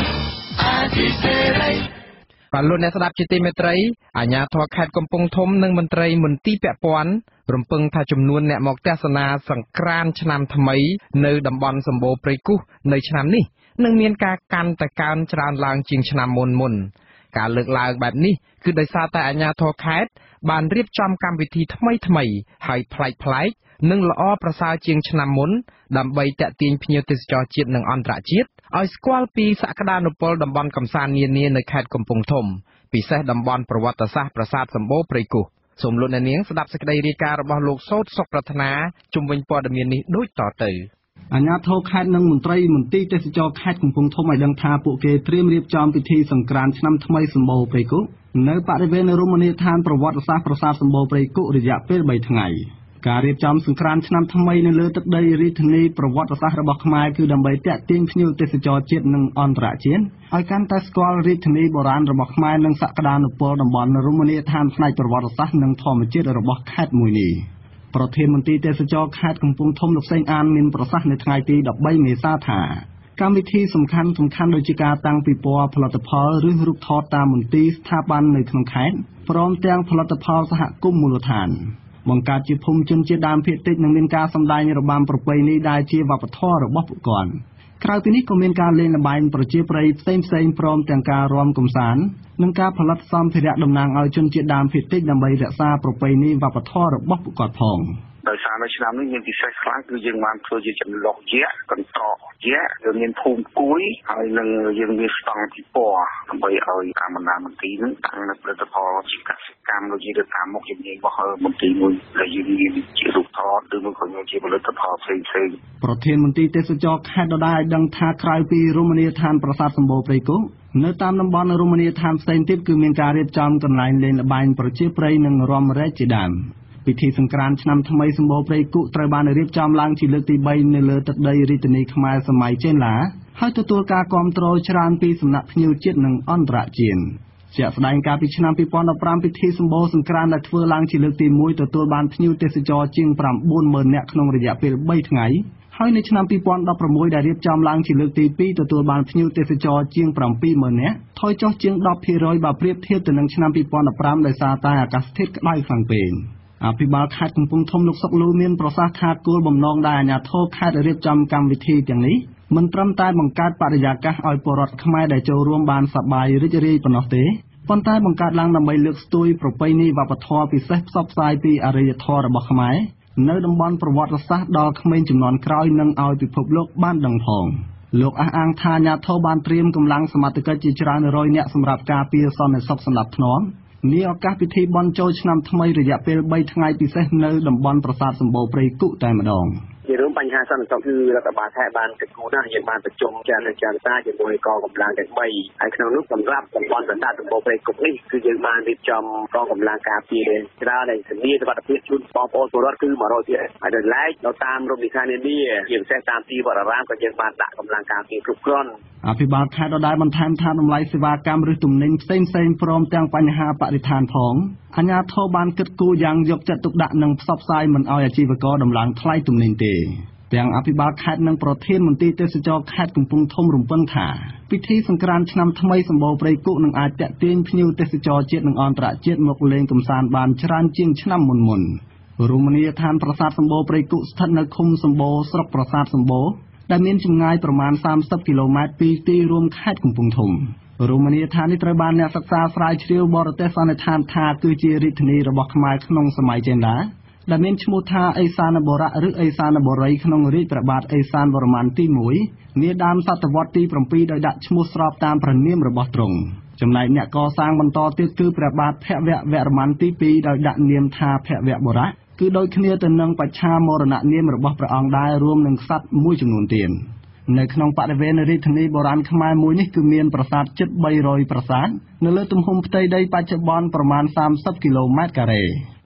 Speaker 4: បាទលោកអ្នកស្ដាប់ជាទីមេត្រីអាជ្ញាធរខេត្តកំពង់ធំនិងមន្ត្រីមន្ទីរពាក់ព័ន្ធរំពឹងថាចំនួនអ្នកមកទស្សនាសង្ក្រាន្តឆ្នាំថ្មីនៅតំបន់សម្បូរព្រៃគុហ៍នៅឆ្នាំនេះនឹងមានការកាន់តែកើនច្រើនឡើងជាងឆ្នាំមុនការលើកឡើងបែបនេះគឺដោយសារតែអាជ្ញាធរខេត្តបានរៀបចំកម្មវិធីថ្មីហើយប្លែកនិងល្អប្រសើរជាងឆ្នាំមុនដើម្បីទាក់ទាញភ្ញៀវទេសចរជាតិនិងអន្តរជាតិឲ្យស្គាល់ពីសក្តានុពលតំបន់កំសាន្តនានានៅខេត្តកំពង់ធំពិសេសតំបន់ប្រវត្តិសាស្ត្រប្រាសាទសម្បូរព្រៃគុហ៍សូមលោកអ្នកនាងស្ដាប់សេចក្តីរាយការណ៍របស់លោកសោតសុកប្រាថ្នាជុំវិញព័ត៌មាននេះដូចតទៅ
Speaker 12: អាជ្ញាធរខេត្តនិងមន្ត្រីមន្ទីរទេសចរខេត្តកំពង់ធំឲ្យដឹងថាពួកគេត្រៀមរៀបចំពិធីសង្ក្រាន្តឆ្នាំថ្មីសម្បូរព្រៃគុហ៍នៅបរិវេណរមណីយដ្ឋានប្រវត្តិសាស្ត្រប្រាសាទសម្បូរព្រៃគុហ៍រយៈពេល3ថ្ងៃការរៀបចំសង្ក្រាន្តឆ្នាំថ្មីនៅលើទឹកដីរាជធានីប្រវត្តិសាស្ត្ររបស់ខ្មែរគឺដើម្បីទាក់ទាញភ្ញៀវទេសចរជាតិនិងអន្តរជាតិឲ្យកាន់តែស្គាល់រាជធានីបុរាណរបស់ខ្មែរនិងសក្តានុពលតំបន់រមណីយដ្ឋានផ្នែកប្រវត្តិសាស្ត្រនិងធម្មជាតិរបស់ខេត្តមួយនេះប្រធានមន្ទីរទេសចរខេត្តកំពង់ធំលោកសេងអានមានប្រសាសន៍នៅថ្ងៃទី13មេសាថាកម្មវិធីសំខាន់ដូចជាការតាំងពិព័រណ៍ផលិតផលឬរូបថតតាមមន្ទីរស្ថាប័ននៅក្នុងខេត្តព្រមទាំងផលិតផលសហគមន៍មូលដ្ឋានបង្កើតជាភូមិជនជាតិដើមភាគតិចនិងមានការសម្ដែងរបាំប្រពៃណីដែលជាវប្បធម៌របស់ពួកគាត់ក្រៅពីនេះក៏មានការលេងល្បែងប្រជាប្រិយផ្សេងព្រមទាំងការរាំកម្សាន្តនិងការផលិតសម្ភារៈតំណាងឲ្យជនជាតិដើមភាគតិចដើម្បីរក្សាប្រពៃណីវប្បធម៌របស់ពួកគាត់ផងដោយសារនៅឆ្នាំនេះមានពិសេសខ្លាំងគឺយើងបានធ្វើជាចន្លោះយក្សកន្តកយក្សយើងមានភូមិគួយហើយនឹងយើងមានស្តង់ពិព័រណ៍ដើម្បីឲ្យតាមបណ្ដាមន្ទីរនឹងតាំងនៅផលិតផលជាកសិកម្មដូចជាទៅតាមមុខជំនាញរបស់មន្ទីរមួយដែលយើងមានជារូបថតឬមួយក៏ជាផលិតផលផ្សេងប្រធានមន្ទីរទេសចរខេត្តដដែលឲ្យដឹងថាក្រៅពីរមណីយដ្ឋានប្រាសាទសម្បូរព្រៃគុហ៍នៅតាមតំបន់រមណីយដ្ឋានផ្សេងទៀតគឺមានការរៀបចំកន្លែងលេងល្បែងប្រជាប្រិយនិងរាំរែកជាដើមពិធីសង្ក្រាន្តឆ្នាំថ្មីសម្បូរព្រៃគុហ៍ត្រូវបានរៀបចំឡើងជាលើកទី3នៅលើទឹកដីរាជធានីខ្មែរសម័យចេនឡាហើយទទួលការគាំទ្រច្រើនពីសំណាក់ភ្ញៀវជាតិនិងអន្តរជាតិជាក់ស្ដែងកាលពីឆ្នាំ2015ពិធីសម្បូរសង្ក្រាន្តដែលធ្វើឡើងជាលើកទី1ទទួលបានភ្ញៀវទេសចរជាង 90000 នាក់ក្នុងរយៈពេល3ថ្ងៃហើយនៅឆ្នាំ2016ដែលរៀបចំឡើងជាលើកទី2ទទួលបានភ្ញៀវទេសចរជាង 70000 នាក់ថយចុះជាង 10% បើប្រៀបធៀបទៅនឹងឆ្នាំ2015ដោយសារតែអាកាសធាតុក្តៅខ្លាំងពេកអភិបាលខេត្តកំពង់ធំលោកសុកលូមានប្រសាសន៍ថាគោលបំណងដែលអាជ្ញាធរខេត្តរៀបចំកម្មវិធីទាំងនេះមិនត្រឹមតែបង្កើតបរិយាកាសឲ្យពលរដ្ឋខ្មែរដែលចូលរួមបានសប្បាយរីករាយប៉ុណ្ណោះទេប៉ុន្តែបង្កើតឡើងដើម្បីលើកស្ទួយប្រពៃណីវប្បធម៌ពិសេសផ្សព្វផ្សាយពីអរិយធម៌របស់ខ្មែរនៅតំបន់ប្រវត្តិសាស្ត្រដល់ក្មេងជំនាន់ក្រោយនិងឲ្យពិភពលោកបានដឹងផងលោកអះអាងថាអាជ្ញាធរបានត្រៀមកម្លាំងសមត្ថកិច្ចជាច្រើនរយនាក់សម្រាប់ការពារសន្តិសុខសណ្ដាប់ធ្នាប់នេះឱកាសពិធីបុណ្យចូលឆ្នាំថ្មីរយៈពេល3ថ្ងៃពិសេសនៅតំបន់ប្រាសាទសម្បូរព្រៃគុហ៍តែម្ដងជារឿងបញ្ហាសន្តិសុខគឺរដ្ឋបាលខេត្តបានគិតគូរណាស់យើងបានប្រជុំចារជាមួយកងកម្លាំងទាំង3ហើយក្នុងនោះសម្រាប់តំបន់ប្រាសាទសម្បូរព្រៃគុហ៍នេះគឺយើងបានរៀបចំកងកម្លាំងការពារច្រើនដែលធានាសុវត្ថិភាពជូនបងប្អូនពលរដ្ឋគឺ 100% ហើយដោយឡែកនៅតាមរមណីយដ្ឋាននានាជាពិសេសតាមទីវត្តអារាមក៏យើងបានដាក់កម្លាំងការពារគ្រប់គ្រាន់អភិបាលខេត្តដដែលបន្ថែមថាតម្លៃសេវាកម្មឬទំនិញផ្សេងព្រមទាំងបញ្ហាបរិស្ថានផងអាជ្ញាធរបានគិតគូរយ៉ាងយកចិត្តទុកដាក់និងផ្សព្វផ្សាយមិនឲ្យអាជីវករដំឡើងថ្លៃទំនិញទេទាំងអភិបាលខេត្តនិងប្រធានមន្ទីរទេសចរខេត្តកំពង់ធំរំពឹងថាពិធីសង្ក្រាន្តឆ្នាំថ្មីសម្បូរព្រៃគុហ៍នឹងអាចទាក់ទាញភ្ញៀវទេសចរជាតិនិងអន្តរជាតិមកលេងកម្សាន្តបានច្រើនជាងឆ្នាំមុនរមណីយដ្ឋានប្រាសាទសម្បូរព្រៃគុហ៍ស្ថិតនៅឃុំសម្បូរស្រុកប្រាសាទសម្បូរដែលមានចម្ងាយប្រមាណ30គីឡូម៉ែត្រពីទីរួមខេត្តកំពង់ធំរមណីយដ្ឋាននេះត្រូវបានអ្នកសិក្សាស្រាវជ្រាវបរទេសសន្និដ្ឋានថាគឺជារាជធានីរបស់ខ្មែរក្នុងសម័យចេនឡាដែលមានឈ្មោះថាអេសានបុរៈឬអេសានបុរីក្នុងរាជព្រះបាទអេសានវរ្ម័នទី1នាដើមសតវត្សទី7ដោយដាក់ឈ្មោះស្របតាមព្រះនាមរបស់ទ្រង់ចំណែកអ្នកកសាងបន្តទៀតគឺព្រះបាទភវវរ្ម័នទី2ដោយដាក់នាមថាភវបុរៈគឺដូចគ្នាទៅនឹងបច្ឆាមរណនាមរបស់ព្រះអង្គដែររួមនឹងក្សត្រមួយចំនួនទៀតនៅក្នុងបរិវេណរាជធានីបុរាណខ្មែរមួយនេះគឺមានប្រាសាទជិត300ប្រាសាទនៅលើទំហំផ្ទៃដីបច្ចុប្បន្នប្រមាណ30គីឡូម៉ែត្រការ៉េ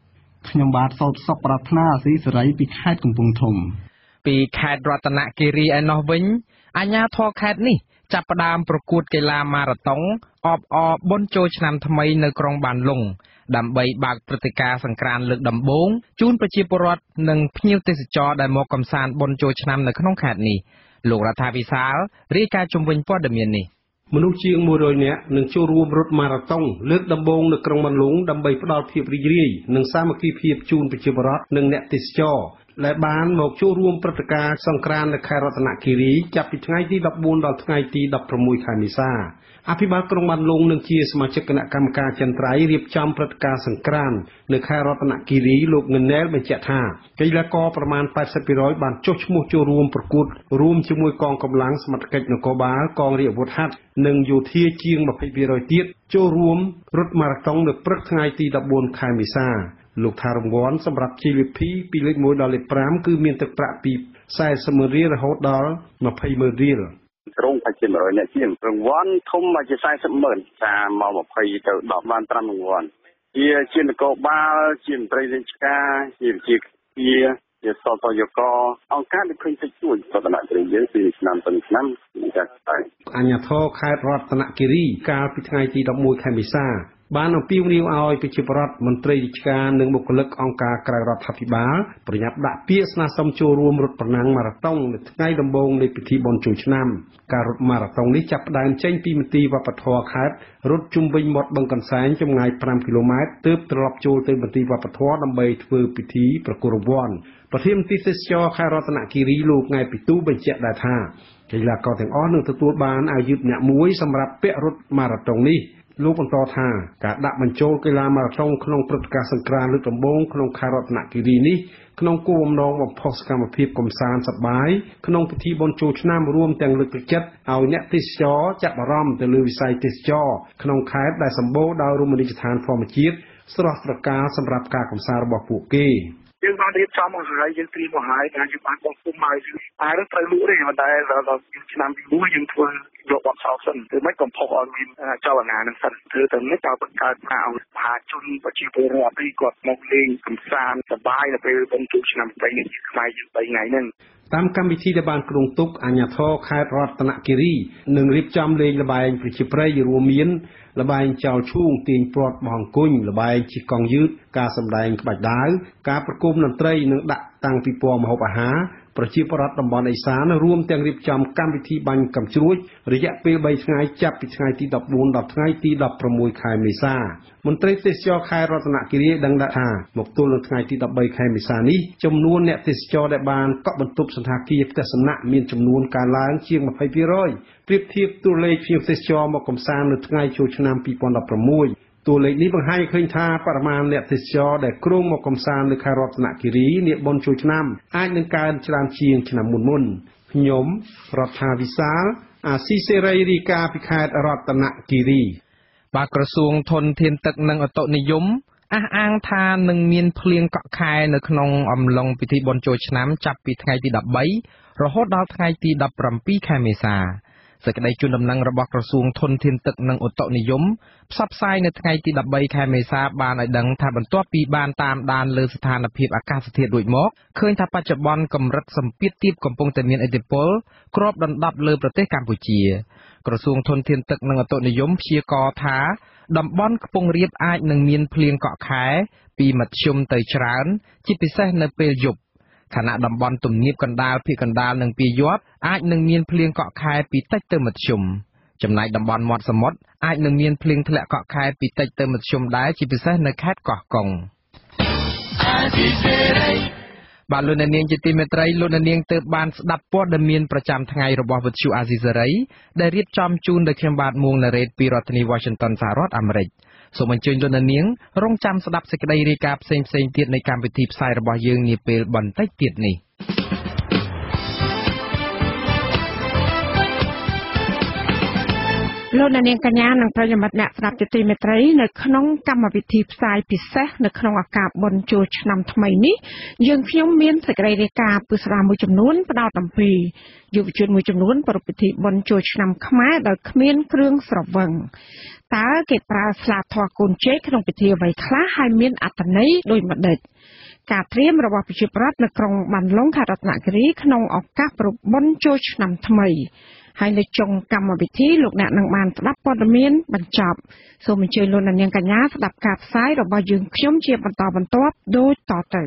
Speaker 12: ខ្ញុំបាទសោតសុកប្រាថ្នាអាស៊ីសេរីពីខេត្តកំពង់ធំ
Speaker 4: ពីខេត្តរតនគិរីឯណោះវិញអាជ្ញាធរខេត្តនេះចាប់ផ្ដើមប្រកួតកីឡាម៉ារ៉ាតុងអបអរបុណ្យចូលឆ្នាំថ្មីនៅក្រុងបានលុងដើម្បីបើកព្រឹត្តិការណ៍សង្ក្រាន្តលើកដំបូងជូនប្រជាពលរដ្ឋនិងភ្ញៀវទេសចរដែលមកកម្សាន្តបុណ្យចូលឆ្នាំនៅក្នុងខេត្តនេះលោករដ្ឋាភិបាលរាយការណ៍ជុំវិញព័ត៌មាននេះ
Speaker 13: មនុស្សជាង100នាក់នឹងចូលរួមរត់ម៉ារ៉ាតុងលើកដំបូងនៅក្រុងបានលុងដើម្បីផ្ដល់ភាពរីករាយនិងសាមគ្គីភាពជូនប្រជាពលរដ្ឋនិងអ្នកទេសចរដែលបានមកចូលរួមព្រឹត្តិការណ៍សង្ក្រាន្តនៅខេត្តរតនគិរីចាប់ពីថ្ងៃទី14ដល់ថ្ងៃទី16ខែមេសាអភិបាលក្រុងបានលុងនឹងជាសមាជិកគណៈកម្មការចិនត្រៃរៀបចំព្រឹត្តិការណ៍សង្ក្រាន្តនៅខេត្តរតនគិរីលោកងណែលបញ្ជាក់ថាកីឡាករប្រមាណ 80% បានចុះឈ្មោះចូលរួមប្រកួតរួមជាមួយកងកម្លាំងសមត្ថកិច្ចនគរបាលកងរាជអាវុធហត្ថនិងយោធាជាង 20% ទៀតចូលរួមរត់ម៉ារ៉ាតុងនៅព្រឹកថ្ងៃទី14ខែមេសាលោកថារង្វាន់សម្រាប់ GVP ពីលេខ1ដល់លេខ5គឺមានទឹកប្រាក់ពី40,000 រៀលរហូតដល់20,000 រៀល
Speaker 14: ក្រុងអាចជា100អ្នកជាងរង្វាន់ធំអាចជា40,000តាមមក20ទៅ10បាន5រង្វាន់ជានគរបាលជាមន្ត្រីរាជការជាសតយកអង្គការដែលឃើញតិចតួចសតនត្រីយើងពីឆ្នាំទៅឆ្នាំចាស់តែ
Speaker 13: អាជ្ញាធរខេត្តរតនគិរីកាលពីថ្ងៃទី11ខែមេសាបានអំពាវនាវឲ្យប្រជាពលរដ្ឋមន្ត្រីរាជការនិងបុគ្គលិកអង្គការក្រៅរដ្ឋាភិបាលប្រញាប់ដាក់ពាក្យស្នើសុំចូលរួមរត់ប្រណាំងម៉ារ៉ាតុងនៅថ្ងៃដំបូងនៃពិធីបុណ្យចូលឆ្នាំការរត់ម៉ារ៉ាតុងនេះចាប់ផ្ដើមចេញពីមន្ទីរវប្បធម៌ខេត្តរត់ជុំវិញមាត់បឹងកន្សែងចម្ងាយ5គីឡូម៉ែត្រទើបត្រឡប់ចូលទៅមន្ទីរវប្បធម៌ដើម្បីធ្វើពិធីប្រគល់រង្វាន់ប្រធានមន្ទីរទេសចរខេត្តរតនគិរីលោកថ្ងៃពិទូបញ្ជាក់ដែរថាកីឡាករទាំងអស់នឹងទទួលបានអាវយឺតម្នាក់មួយសម្រាប់ពាក់រត់ម៉ារ៉ាតុងនេះលោកបន្តថាការដាក់បញ្ចូលកីឡាម៉ារ៉ាតុងក្នុងព្រឹត្តិការណ៍សង្ក្រាន្តលើកដំបូងក្នុងខេត្តរតនគិរីនេះក្នុងគោលបំណងបំផុសសកម្មភាពកម្សាន្តសប្បាយក្នុងពិធីបុណ្យចូលឆ្នាំរួមទាំងលើកទឹកចិត្តឲ្យអ្នកទេសចរចាប់អារម្មណ៍ទៅលើវិស័យទេសចរក្នុងខេត្តដែលសម្បូរដោយរមណីយដ្ឋានធម្មជាតិស្រស់ត្រកាលសម្រាប់ការកម្សាន្តរបស់ពួកគេ
Speaker 7: យើងបានរៀបចំមកហើយយើងត្រៀមមកហើយថាយើងបានបោះពុំមកតែត្រូវលក់ទេប៉ុន្តែដល់ឆ្នាំទី1យើងធ្វើយកបទសោកសិនគឺមិនកំផុសឲ្យមានចលនានឹងសិនធ្វើទៅនេះតើបង្កើតមកឲ្យមហាជនប្រជាពលរដ្ឋទីគាត់មកលេងកម្សាន្តសប្បាយនៅពេលបុណ្យចូលឆ្នាំប្រពៃណីខ្មែរយើង3ថ្ងៃហ្នឹង
Speaker 13: តាមកម្មវិធីដែលបានគ្រោងទុកអាជ្ញាធរខេត្តរតនគិរីនឹងរៀបចំលេងល្បែងប្រជាប្រិយរួមមានល្បែងចោលឈូងទាញព្រ័ត្របោះអង្គុញល្បែងជិះកង់យឺតការសម្ដែងក្បាច់ដាវការប្រគំតន្ត្រីនិងដាក់តាំងពិព័រណ៍ម្ហូបអាហារប្រជាពលរដ្ឋតំបន់ឦសានរួមទាំងរៀបចំកម្មវិធីបាញ់កាំជ្រួចរយៈពេល3ថ្ងៃចាប់ពីថ្ងៃទី14ដល់ថ្ងៃទី16ខែមេសមន្ត្រីទេសចរខេត្តរតនគិរីដឹងថាមកទល់នឹងថ្ងៃទី13ខែមេសានេះចំនួនអ្នកទេសចរដែលបានកក់បន្ទប់សន្តាគារផ្ទះសំណាក់មានចំនួនកើនឡើងជាង 20% ប្រៀបធៀបតួលេខភ្ញៀវទេសចរមកកម្សាន្តនៅថ្ងៃចូលឆ្នាំ2016តួលេខនេះបង្ហាញឃើញថាបរិមាណអ្នកទេសចរដែលគ្រោងមកកម្សាន្តនៅខេត្តរតនគិរីនាបុណ្យចូលឆ្នាំអាចនឹងកើនច្រើនជាងឆ្នាំមុនខ្ញុំរដ្ឋាវិសាលអាស៊ីសេរីរាយការណ៍ពីខេត្តរតនគិរី
Speaker 4: បាទក្រសួងធនធានទឹកនិងអូតូនិយមអះអាងថានឹងមានភ្លៀងកក់ខែនៅក្នុងអំឡុងពិធីបុណ្យចូលឆ្នាំចាប់ពីថ្ងៃទី13រហូតដល់ថ្ងៃទី17ខែមេសាសេចក្តីជូនដំណឹងរបស់ក្រសួងធនធានទឹកនិងអូតូនិយមផ្សព្វផ្សាយនៅថ្ងៃទី13ខែមេសាបានឲ្យដឹងថាបន្ទាប់ពីបានតាមដានលើស្ថានភាពអាកាសធាតុរួចមកឃើញថាបច្ចុប្បន្នកម្រិតសម្ពាធទាបកំពុងតែមានឥទ្ធិពលគ្របដណ្ដប់លើប្រទេសកម្ពុជាក្រសួងធនធានទឹកនិងអូតូនិយមព្យាករណ៍ថាតំបន់ខ្ពង់រាបអាចនឹងមានភ្លៀងកក់ខែពីមធ្យមទៅច្រើនជាពិសេសនៅពេលយប់ខណៈតំបន់ទំនាបកណ្ដាលភាគកណ្ដាលនិងពាយ័ព្យអាចនឹងមានភ្លៀងកក់ខែពីតិចទៅមធ្យមចំណែកតំបន់មាត់សមុទ្រអាចនឹងមានភ្លៀងធ្លាក់កក់ខែពីតិចទៅមធ្យមដែរជាពិសេសនៅខេត្តកោះកុងបាទលោកអ្នកនាងជាទីមេត្រីលោកអ្នកនាងទើបបានស្ដាប់ព័ត៌មានប្រចាំថ្ងៃរបស់វិទ្យុអាស៊ីសេរីដែលរៀបចំជូនដោយខ្ញុំបាទមួងណារ៉េតពីរដ្ឋធានី Washington សហរដ្ឋអាមេរិកសូមអញ្ជើញលោកអ្នកនាងរងចាំស្ដាប់សេចក្តីរាយការណ៍ផ្សេងៗទៀតនៃកម្មវិធីផ្សាយរបស់យើងនាពេលបន្តិចទៀតនេះ
Speaker 3: លោកនាងកញ្ញានិងប្រិយមិត្តអ្នកស្ដាប់ជាទីមេត្រីនៅក្នុងកម្មវិធីផ្សាយពិសេសនៅក្នុងឱកាសបុណ្យចូលឆ្នាំថ្មីនេះយើងខ្ញុំមានសេចក្តីរាយការណ៍ពិស្ដារមួយចំនួនផ្ដោតអំពីយុវជនមួយចំនួនប្រពៃពិធីបុណ្យចូលឆ្នាំខ្មែរដោយគ្មានគ្រឿងស្រវឹងតើគេប្រើស្លាធម៌កូនជេកក្នុងពិធីអ្វីខ្លះហើយមានអត្ថន័យដូចម្ដេចការត្រៀមរបស់ប្រជាប្រដ្ឋនៅក្រុងបានឡុងខេត្តរតនគិរីក្នុងឱកាសប្រពៃបុណ្យចូលឆ្នាំថ្មីហើយនៅចុងកម្មវិធីលោកអ្នកនឹងបានស្ដាប់ព័ត៌មានបញ្ចប់សូមអញ្ជើញលោកអ្នកនាងកញ្ញាស្ដាប់ការផ្សាយរបស់យើងខ្ញុំជាបន្តបន្ទាប់ដូចតទៅ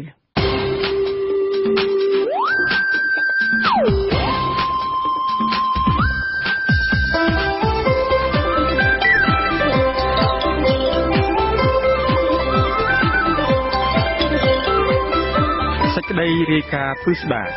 Speaker 1: សេចក្តីរាយការណ៍ពិស្ដារ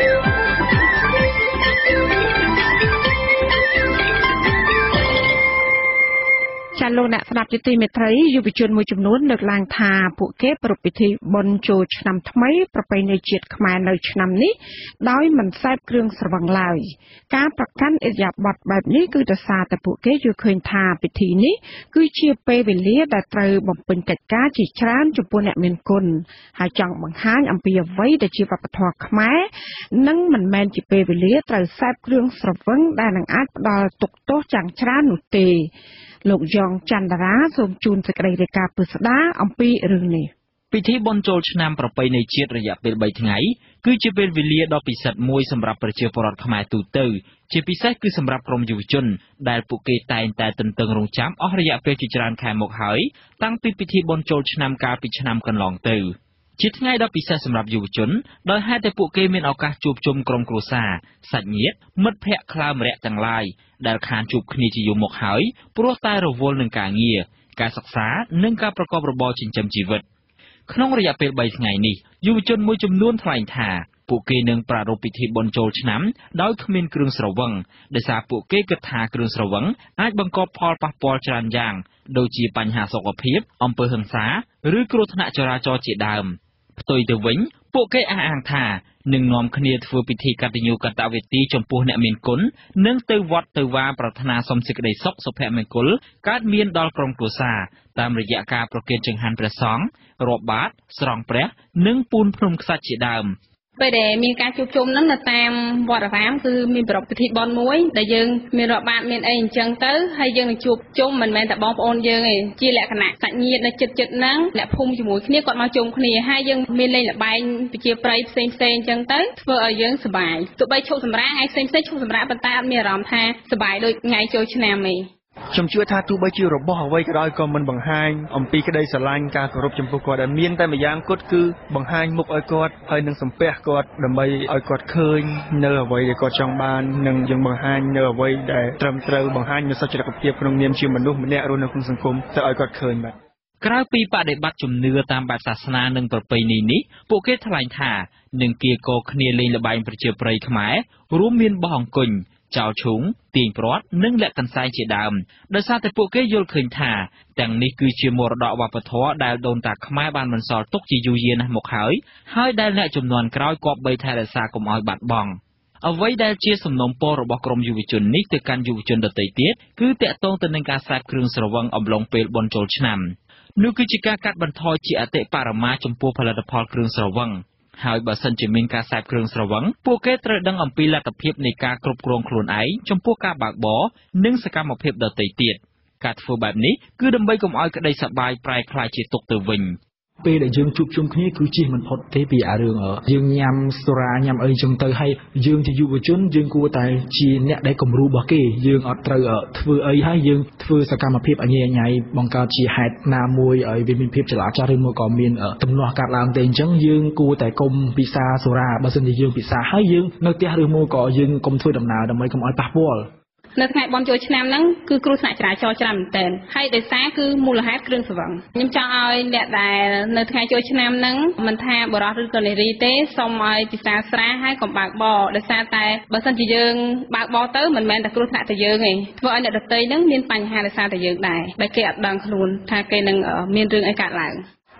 Speaker 3: ចាលោកអ្នកស្ដាប់ជាទីមេត្រីយុវជនមួយចំនួនលើកឡើងថាពួកគេប្រពៃពិធីបុណ្យចូលឆ្នាំថ្មីប្រពៃណីជាតិខ្មែរនៅឆ្នាំនេះដោយមិនសេពគ្រឿងស្រវឹងឡើយការប្រកាន់ឥរិយាបថបែបនេះគឺដោយសារតែពួកគេយល់ឃើញថាពិធីនេះគឺជាពេលវេលាដែលត្រូវបំពេញកិច្ចការជាច្រើនចំពោះអ្នកមានគុណហើយចង់បង្ហាញអំពីអ្វីដែលជាវប្បធម៌ខ្មែរនិងមិនមែនជាពេលវេលាត្រូវសេពគ្រឿងស្រវឹងដែលនឹងអាចផ្ដល់ទុក្ខទោសយ៉ាងច្រើននោះទេលោកយ៉ងច័ន្ទរាសូមជូនសេចក្តីរាយការណ៍ពិស្ដារអំពីរឿងនេះ
Speaker 15: ពិធីបុណ្យចូលឆ្នាំប្រពៃណីជាតិរយៈពេល3ថ្ងៃគឺជាពេលវេលាដ៏ពិសិដ្ឋមួយសម្រាប់ប្រជាពលរដ្ឋខ្មែរទូទៅជាពិសេសគឺសម្រាប់ក្រុមយុវជនដែលពួកគេតែងតែទន្ទឹងរង់ចាំអស់រយៈពេលជាច្រើនខែមកហើយតាំងពីពិធីបុណ្យចូលឆ្នាំកាលពីឆ្នាំកន្លងទៅជាថ្ងៃដ៏ពិសេសសម្រាប់យុវជនដោយហេតុតែពួកគេមានឱកាសជួបជុំក្រុមគ្រួសារសាច់ញាតិមិត្តភ័ក្តិក្លើមរយៈទាំងឡាយដែលខានជួបគ្នាជាយូរមកហើយព្រោះតែរវល់នឹងការងារការសិក្សានិងការប្រកបរបរចិញ្ចឹមជីវិតក្នុងរយៈពេល3ថ្ងៃនេះយុវជនមួយចំនួនថ្លែងថាពួកគេនឹងប្រារព្ធពិធីបុណ្យចូលឆ្នាំដោយគ្មានគ្រឿងស្រវឹងដោយសារពួកគេគិតថាគ្រឿងស្រវឹងអាចបង្កផលប៉ះពាល់ច្រើនយ៉ាងដូចជាបញ្ហាសុខភាពអំពើហិង្សាឬគ្រោះថ្នាក់ចរាចរណ៍ជាដើមផ្ទុយទៅវិញពួកគេអះអាងថានឹងនាំគ្នាធ្វើពិធីកតញ្ញូកតវេទីចំពោះអ្នកមានគុណនិងទៅវត្តទៅវាប្រាថ្នាសុំសេចក្តីសុខសុភមង្គលកើតមានដល់ក្រុមគ្រួសារតាមរយៈការប្រគេនចង្ហាន់ព្រះសង្ឃរាប់បាតស្រង់ព្រះនិងពូនភ្នំខ្សាច់ជាដើម
Speaker 16: ពេលដែលមានការជួបជុំហ្នឹងនៅតាមវត្តអារាមគឺមានប្រពៃពិធីបុណ្យមួយដែលយើងមានរាប់បាតមានអីអញ្ចឹងទៅហើយយើងនឹងជួបជុំមិនមែនតែបងប្អូនយើងទេជាលក្ខណៈសាច់ញាតិនៅចិត្តហ្នឹងអ្នកភូមិជាមួយគ្នាគាត់មកជុំគ្នាហើយយើងមានលេងល្បែងប្រជាប្រិយផ្សេងអញ្ចឹងទៅធ្វើឲ្យយើងសប្បាយទោះបីឈប់សម្រាកថ្ងៃផ្សេងឈប់សម្រាកប៉ុន្តែអត់មានអារម្មណ៍ថាសប្បាយដូចថ្ងៃចូលឆ្នាំទេ
Speaker 17: ខ្ញុំជឿថាទោះបីជារបស់អ្វីក៏ដោយក៏មិនបង្ហាញអំពីក្តីស្រឡាញ់ការគោរពចំពោះគាត់ដែលមានតែម្យ៉ាងគត់គឺបង្ហាញមុខឲ្យគាត់ហើយនឹងសំពះគាត់ដើម្បីឲ្យគាត់ឃើញនៅអ្វីដែលគាត់ចង់បាននិងយើងបង្ហាញនៅអ្វីដែលត្រឹមត្រូវបង្ហាញនូវសុចរិតភាពក្នុងនាមជាមនុស្សម្នាក់រស់នៅក្នុងសង្គមទៅឲ្យគាត់ឃើញបាទ
Speaker 15: ក្រៅពីបដិបត្តិជំនឿតាមបែបសាសនានិងប្រពៃណីនេះពួកគេថ្លែងថានឹងគៀកោគ្នាលេងល្បែងប្រជាប្រិយខ្មែររួមមានបោះអង្គុញចោលឈូងទាញព្រាត់និងលាក់កន្សែងជាដើមដោយសារតែពួកគេយល់ឃើញថាទាំងនេះគឺជាមរតកវប្បធម៌ដែលដូនតាខ្មែរបានបន្សល់ទុកជាយូរយារណាស់មកហើយដែលអ្នកជំនាន់ក្រោយគប្បីថែរក្សាកុំឲ្យបាត់បង់អ្វីដែលជាសំណូមពររបស់ក្រុមយុវជននេះទៅកាន់យុវជនដទៃទៀតគឺតាក់ទងទៅនឹងការសេពគ្រឿងស្រវឹងអំឡុងពេលបុណ្យចូលឆ្នាំនោះគឺជាការកាត់បន្ថយជាអតិបរមាចំពោះផលិតផលគ្រឿងស្រវឹងហើយបើសិនជាមានការសេពគ្រឿងស្រវឹងពួកគេត្រូវដឹងអំពីលទ្ធភាពនៃការគ្រប់គ្រងខ្លួនឯងចំពោះការបើកបរនិងសកម្មភាពដទៃទៀតការធ្វើបែបនេះគឺដើម្បីកុំឲ្យក្តីសប្បាយប្រែក្លាយជាទុក្ខទៅវិញ
Speaker 17: ពេលដែលយើងជួបជុំគ្នាគឺជិះមិនផុតទេពីអារឿងយើងញ៉ាំសូរ៉ាញ៉ាំអីចឹងទៅហើយយើងជាយុវជនយើងគួរតែជាអ្នកដែលគំរូរបស់គេយើងអត់ត្រូវធ្វើអីហើយយើងធ្វើសកម្មភាពអញ្ញៃបង្កើតជាហេតុណាមួយឲ្យវាមានភាពច្រឡំចាស់ឬមួយក៏មានទំនាស់កាត់ឡើងទេអញ្ចឹងយើងគួរតែកុំពិសាសូរ៉ាបើមិនជាយើងពិសាហើយយើងនៅផ្ទះឬមួយក៏យើងកុំធ្វើដំណើរដើម្បីកុំឲ្យប៉ះពាល់
Speaker 16: នៅថ្ងៃបុណ្យចូលឆ្នាំហ្នឹងគឺគ្រោះថ្នាក់ចរាចរណ៍ច្រើនមែនទែនហើយដោយសារគឺមូលហេតុគ្រឿងស្រវឹងខ្ញុំចង់ឲ្យអ្នកដែលនៅថ្ងៃចូលឆ្នាំហ្នឹងមិនថាបរិសុទ្ធឬក៏នារីទេសូមឲ្យពិសាស្រាហើយកុំបើកបរដោយសារតែបើសិនជាយើងបើកបរទៅមិនមែនតែគ្រោះថ្នាក់តែយើងទេធ្វើឲ្យអ្នកដទៃហ្នឹងមានបញ្ហាដោយសារតែយើងដែរដែលគេអត់ដឹងខ្លួនថាគេនឹងមានរឿងអីកើតឡើង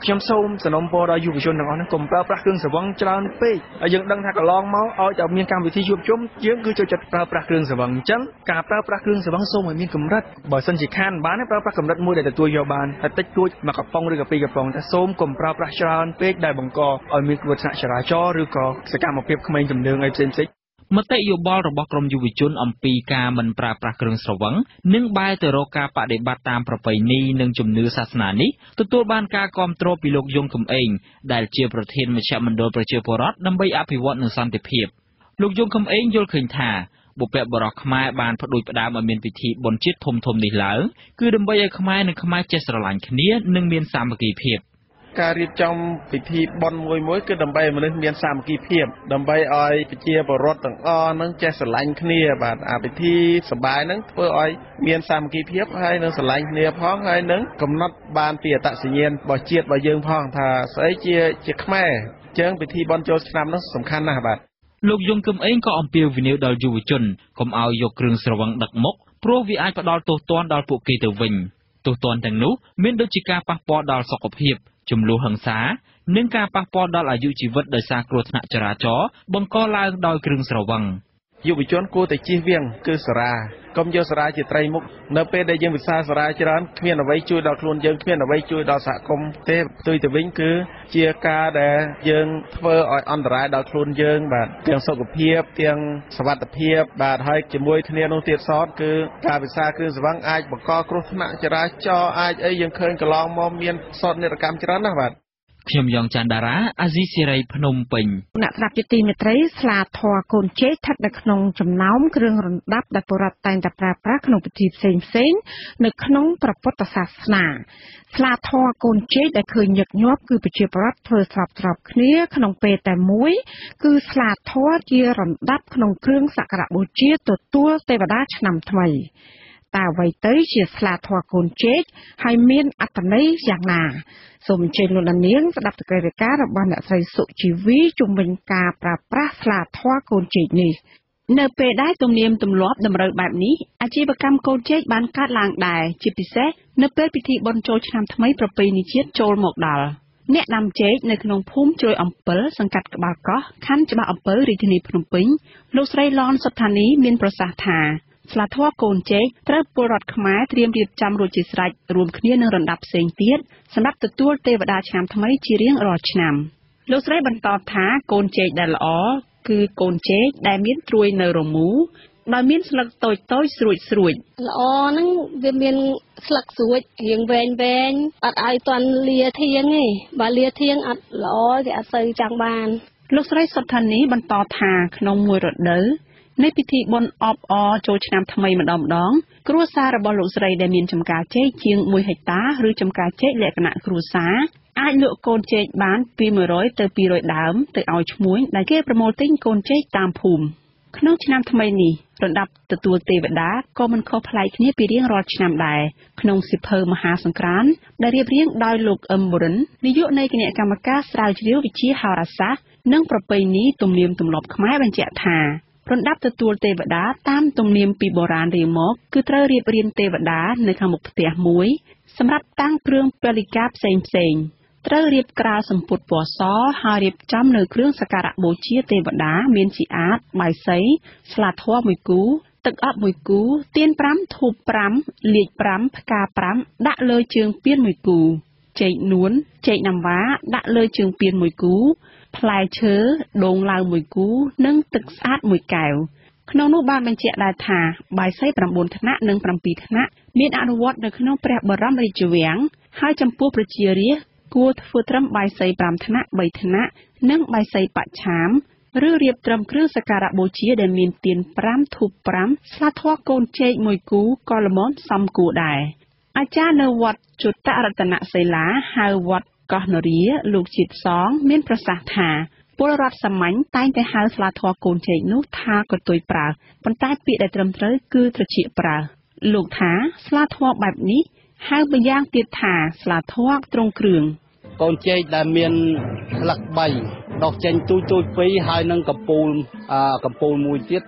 Speaker 18: ខ្ញុំសូមសំណូមពរដល់យុវជនទាំងអស់នេះកុំប្រើប្រាស់គ្រឿងស្រវឹងច្រើនពេកហើយយើងដឹងថាកន្លងមកឲ្យតែមានកម្មវិធីជួបជុំយើងគឺចូលចិត្តប្រើប្រាស់គ្រឿងស្រវឹងអញ្ចឹងការប្រើប្រាស់គ្រឿងស្រវឹងសូមឲ្យមានកម្រិតបើសិនជាខានបានប្រើប្រាស់កម្រិតមួយដែលទទួលយកបានហើយតិចតួចមួយកំប៉ុងឬក៏ពីរកំប៉ុងតែសូមកុំប្រើប្រាស់ច្រើនពេកដែលបង្កឲ្យមានគ្រោះថ្នាក់ចរាចរណ៍ឬក៏សកម្មភាពក្មេងជំនឿអីផ្សេងៗ
Speaker 15: មតិយោបល់របស់ក្រមយុវជនអំពីការមិនប្រើប្រាស់គ្រឿងស្រវឹងនិងបែរទៅរកការបដិបត្តិតាមប្រពៃណីនិងជំនឿសាសនានេះទទួលបានការគាំទ្រពីលោកយងកំឯងដែលជាប្រធានមជ្ឈមណ្ឌលប្រជាពលរដ្ឋដើម្បីអភិវឌ្ឍនិងសន្តិភាពលោកយងកំឯងយល់ឃើញថាបុព្វបុរសខ្មែរបានផ្ដួចផ្ដើមឲ្យមានពិធីបុណ្យជាតិធំៗនេះឡើងគឺដើម្បីឲ្យខ្មែរនិងខ្មែរចេះស្រឡាញ់គ្នានិងមានសាមគ្គីភាព
Speaker 18: ការរៀបចំពិធីបុណ្យមួយគឺដើម្បីឲ្យមនុស្សមានសាមគ្គីភាពដើម្បីឲ្យប្រជាពលរដ្ឋទាំងអស់នឹងចេះស្រឡាញ់គ្នាបាទអាពិធីសប្បាយនឹងធ្វើឲ្យមានសាមគ្គីភាពហើយនឹងស្រឡាញ់គ្នាផងហើយនឹងកំណត់បានពីអត្តសញ្ញាណរបស់ជាតិរបស់យើងផងថាស្អីជាខ្មែរអញ្ចឹងពិធីបុណ្យចូលឆ្នាំនោះសំខាន់ណាស់បាទ
Speaker 15: លោកយងគឹមអេងក៏អំពាវនាវដល់យុវជនកុំឲ្យយកគ្រឿងស្រវឹងដឹកមុខព្រោះវាអាចផ្ដល់ទោសទណ្ឌដល់ពួកគេទៅវិញទោសទណ្ឌទាំងនោះមានដូចជាការប៉ះពាល់ដល់សុខភាពចំនួនហិង្សានិងការប៉ះពាល់ដល់អាយុជីវិតដោយសារគ្រោះថ្នាក់ចរាចរណ៍បង្កឡើងដោយគ្រឿងស្រវឹង
Speaker 18: យុវជនគួរតែជៀសវាងគឺសារាកុំយកសារាជាត្រីមុខនៅពេលដែលយើងវិសាសារាច្រើនគ្មានអ្វីជួយដល់ខ្លួនយើងគ្មានអ្វីជួយដល់សហគមន៍ទេផ្ទុយទៅវិញគឺជាការដែលយើងធ្វើឲ្យអន្តរាយដល់ខ្លួនយើងបាទទាំងសុខភាពទាំងសុវត្ថិភាពបាទហើយជាមួយគ្នានោះទៀតសតគឺការវិសាគ្រឿងស្រវឹងអាចបង្កគ្រោះថ្នាក់ចរាចរណ៍អាចអីយើងឃើញកន្លងមកមានសតនេរកម្មច្រើនណាស់បាទ
Speaker 15: ខ្ញុំយ៉ងច័ន្ទតារាអាស៊ីសេរីភ្នំពេញ
Speaker 3: អ្នកស្ដាប់ជាទីមេត្រីស្លាធម៌កូនចេកស្ថិតនៅក្នុងចំណោមគ្រឿងរណ្ដាប់ដែលបុរដ្ឋតែងតែប្រើប្រាស់ក្នុងពិធីផ្សេងៗនៅក្នុងព្រះពុទ្ធសាសនាស្លាធម៌កូនចេកដែលឃើញញឹកញាប់គឺប្រជាពលរដ្ឋធ្វើស្របគ្នាក្នុងពេលតែមួយគឺស្លាធម៌ជារណ្ដាប់ក្នុងគ្រឿងសក្ការៈបូជាទទួលទេវតាឆ្នាំថ្មីតើអ្វីទៅជាស្លាធម៌កូនចេកហើយមានអត្ថន័យយ៉ាងណាសូមអញ្ជើញលោកនាងស្ដាប់សេចក្តីរាយការណ៍របស់អ្នកស្រីសុជីវីជំវិញការប្រើប្រាស់ស្លាធម៌កូនចេកនេះនៅពេលដែលទំនៀមទម្លាប់តម្រូវបែបនេះអាជីវកម្មកូនចេកបានកើតឡើងដែរជាពិសេសនៅពេលពិធីបុណ្យចូលឆ្នាំថ្មីប្រពៃណីជាតិចូលមកដល់អ្នកដាំចេកនៅក្នុងភូមិជ្រោយអំពិលសង្កាត់ក្បាលកោះខណ្ឌច្បារអំពៅរាជធានីភ្នំពេញលោកស្រីឡនសុទ្ធានីមានប្រសាសន៍ថាស្លាធម៌កូនចេកត្រូវពលរដ្ឋខ្មែរត្រៀមរៀបចំរួចជាស្រេចរួមគ្នានឹងរណ្ដាប់ផ្សេងទៀតសម្រាប់ទទួលទេវតាឆ្នាំថ្មីជារៀងរាល់ឆ្នាំលោកស្រីបន្តថាកូនចេកដែលល្អគឺកូនចេកដែលមានត្រួយនៅរមូរដោយមានស្លឹកតូចស្រួច
Speaker 19: ល្អហ្នឹងវាមានស្លឹកស្រួចរៀងវែងអត់ឲ្យទាន់លាធៀងទេបើលាធៀងអត់ល្អគេអត់ទៅចង់បាន
Speaker 3: លោកស្រីសុទ្ធានីបន្តថាក្នុងមួយរដូវនៃពិធីបុណ្យអបអរចូលឆ្នាំថ្មីម្ដងគ្រួសាររបស់លោកស្រីដែលមានចម្ការចេកជាង1ហិកតាឬចម្ការចេកលក្ខណៈគ្រួសារអាចលក់កូនចេកបានពី100ទៅ200ដើមទៅឲ្យឈ្មួញដែលគេប្រមូលទិញកូនចេកតាមភូមិក្នុងឆ្នាំថ្មីនេះរណ្ដាប់ទទួលទេវតាក៏មិនខុសប្លែកគ្នាពីរៀងរាល់ឆ្នាំដែរក្នុងសិភៅមហាសង្ក្រាន្តដែលរៀបរៀងដោយលោកអឹមប៊ុរិននាយកនៃគណៈកម្មការស្រាវជ្រាវវិទ្យាហោរាសាស្ត្រនិងប្រពៃណីទំនៀមទម្លាប់ខ្មែរបញ្ជាក់ថារណ្ដាប់ទទួលទេវតាតាមទំនៀមពីបុរាណរៀងមកគឺត្រូវរៀបរៀងទេវតានៅខាងមុខផ្ទះមួយសម្រាប់តាំងគ្រឿងពលិកាផ្សេងត្រូវរៀបក្រាលសម្ពុតពណ៌សហើយរៀបចំនៅគ្រឿងសក្ការៈបូជាទេវតាមានជាអាតបាយសីស្លាធម៌1គូទឹកអប់1គូទៀន5ធូប5លាជ5ផ្កា5ដាក់លើជើងពាន1គូចេកនួនចេកណាំវ៉ាដាក់លើជើងពាន1គូផ្លែឈើដូងឡើង1គូនិងទឹកស្អាត1កែវក្នុងនោះបានបញ្ជាក់ដែរថាបាយសី9ថ្នាក់និង7ថ្នាក់មានអនុវត្តនៅក្នុងព្រះបរមរាជវាំងហើយចំពោះប្រជារាស្ត្រគួរធ្វើត្រឹមបាយសី5ថ្នាក់3ថ្នាក់និងបាយសីបច្ឆាមឬរៀបត្រឹមគ្រឿងសក្ការៈបូជាដែលមានទៀន5ធូប5ស្លាធម៌កូនចេក1គូក៏ល្មមសមគួរដែរអាចារ្យនៅវត្តជតរតនសិលាហៅវត្តកោះនរាលោកជាតិសងមានប្រសាសន៍ថាពលរដ្ឋសាមញ្ញតែងតែហៅស្លាធម៌កូនចេកនោះថាកតុយប្រើប៉ុន្តែពាក្យដែលត្រឹមត្រូវគឺត្រចៀកប្រើលោកថាស្លាធម៌បែបនេះហៅម្យ៉ាងទៀតថាស្លាធម៌ត្រង់គ្រឿង
Speaker 20: កូនចេកដែលមានស្លឹក3ដុះចេញទូច2ហើយនឹងកំពូលមួយទៀត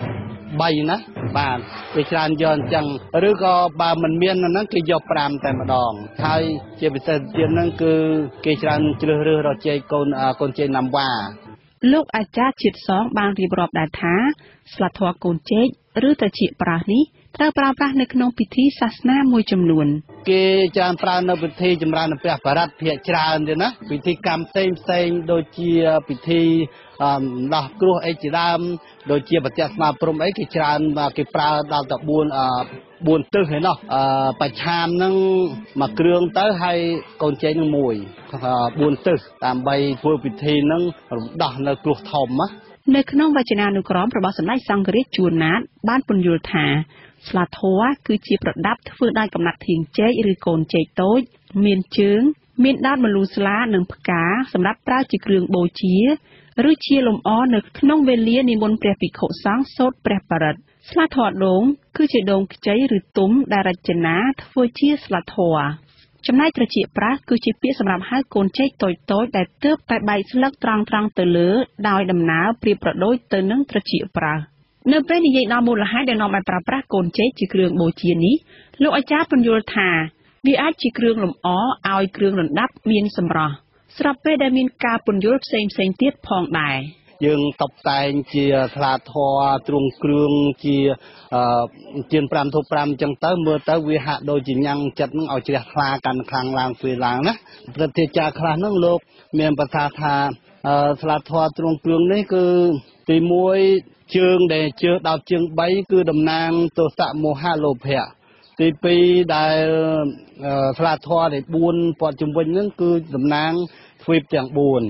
Speaker 20: 3ណាបាទវាច្រើនយកអញ្ចឹងឬក៏បើមិនមានហ្នឹងគេយក5តែម្ដងហើយជាពិសេសទៀតហ្នឹងគឺគេច្រើនជ្រើសរើសរកចេកកូនចេកណាំវ៉ា
Speaker 3: លោកអាចារ្យជាតិសងបានរៀបរាប់ដែរថាស្លាធម៌កូនចេកឬត្រចៀកប្រាសនេះត្រូវប្រើប្រាស់នៅក្នុងពិធីសាសនាមួយចំនួន
Speaker 20: គេច្រើនប្រើនៅពិធីចម្រើនព្រះបរិត្តភាគច្រើនទេណាពិធីកម្មផ្សេងដូចជាពិធីដោះគ្រោះអីជាដើមដូចជាប្រតិស្មាព្រំអីគេច្រើនគេប្រើដល់តែ4ទិសឯណោះបច្ឆាមហ្នឹងមួយគ្រឿងទៅហើយកូនចេកហ្នឹងមួយ4ទិសដើម្បីធ្វើពិធីហ្នឹងរំដោះនៅគ្រោះធំណា
Speaker 3: នៅក្នុងវចនានុក្រមរបស់សម្ដេចសង្ឃរាជជួនណាតបានពន្យល់ថាស្លាធម៌គឺជាប្រដាប់ធ្វើដោយកំណាត់ធាងចេកឬកូនចេកតូចមានជើងមានដោតម្លូស្លានិងផ្កាសម្រាប់ប្រើជាគ្រឿងបូជាឬជាលម្អនៅក្នុងវេលានិមន្តព្រះភិក្ខុសង្ឃសូត្រព្រះបរិត្តស្លាធម៌ដូងគឺជាដូងខ្ចីឬទុំដែលរចនាធ្វើជាស្លាធម៌ចំណែកត្រចៀកប្រាសគឺជាពាក្យសម្រាប់ហៅកូនចេកតូចៗដែលទើបតែបែកស្លឹកត្រង់ៗទៅលើដោយដំណើរប្រៀបប្រដូចទៅនឹងត្រចៀកប្រាសនៅពេលនិយាយដល់មូលហេតុដែលនាំឲ្យប្រើប្រាស់កូនចេកជាគ្រឿងបូជានេះលោកអាចារ្យពន្យល់ថាវាអាចជាគ្រឿងលម្អឲ្យគ្រឿងរណ្ដាប់មានសម្រស់ស្របពេលដែលមានការពន្យល់ផ្សេងទៀតផងដែរ
Speaker 20: យើងតុបតែងជាស្លាធម៌ទ្រង់គ្រឿងជាទៀន5ធូប5អញ្ចឹងទៅមើលទៅវាហាក់ដូចជាញ៉ាំងចិត្តនឹងឲ្យជ្រះថ្លាកាន់ខ្លាំងឡើងពេលឡើងណាព្រឹទ្ធាចារ្យខ្លះហ្នឹងលោកមានប្រសាសន៍ថាស្លាធម៌ទ្រង់គ្រឿងនេះគឺទី1ជើងដែលជើងដល់ជើង3គឺតំណាងទោសៈមោហៈលោភៈទី2ដែលស្លាធម៌ដែល4ព័ទ្ធជំវិញហ្នឹងគឺតំណាងទ្វីបទាំង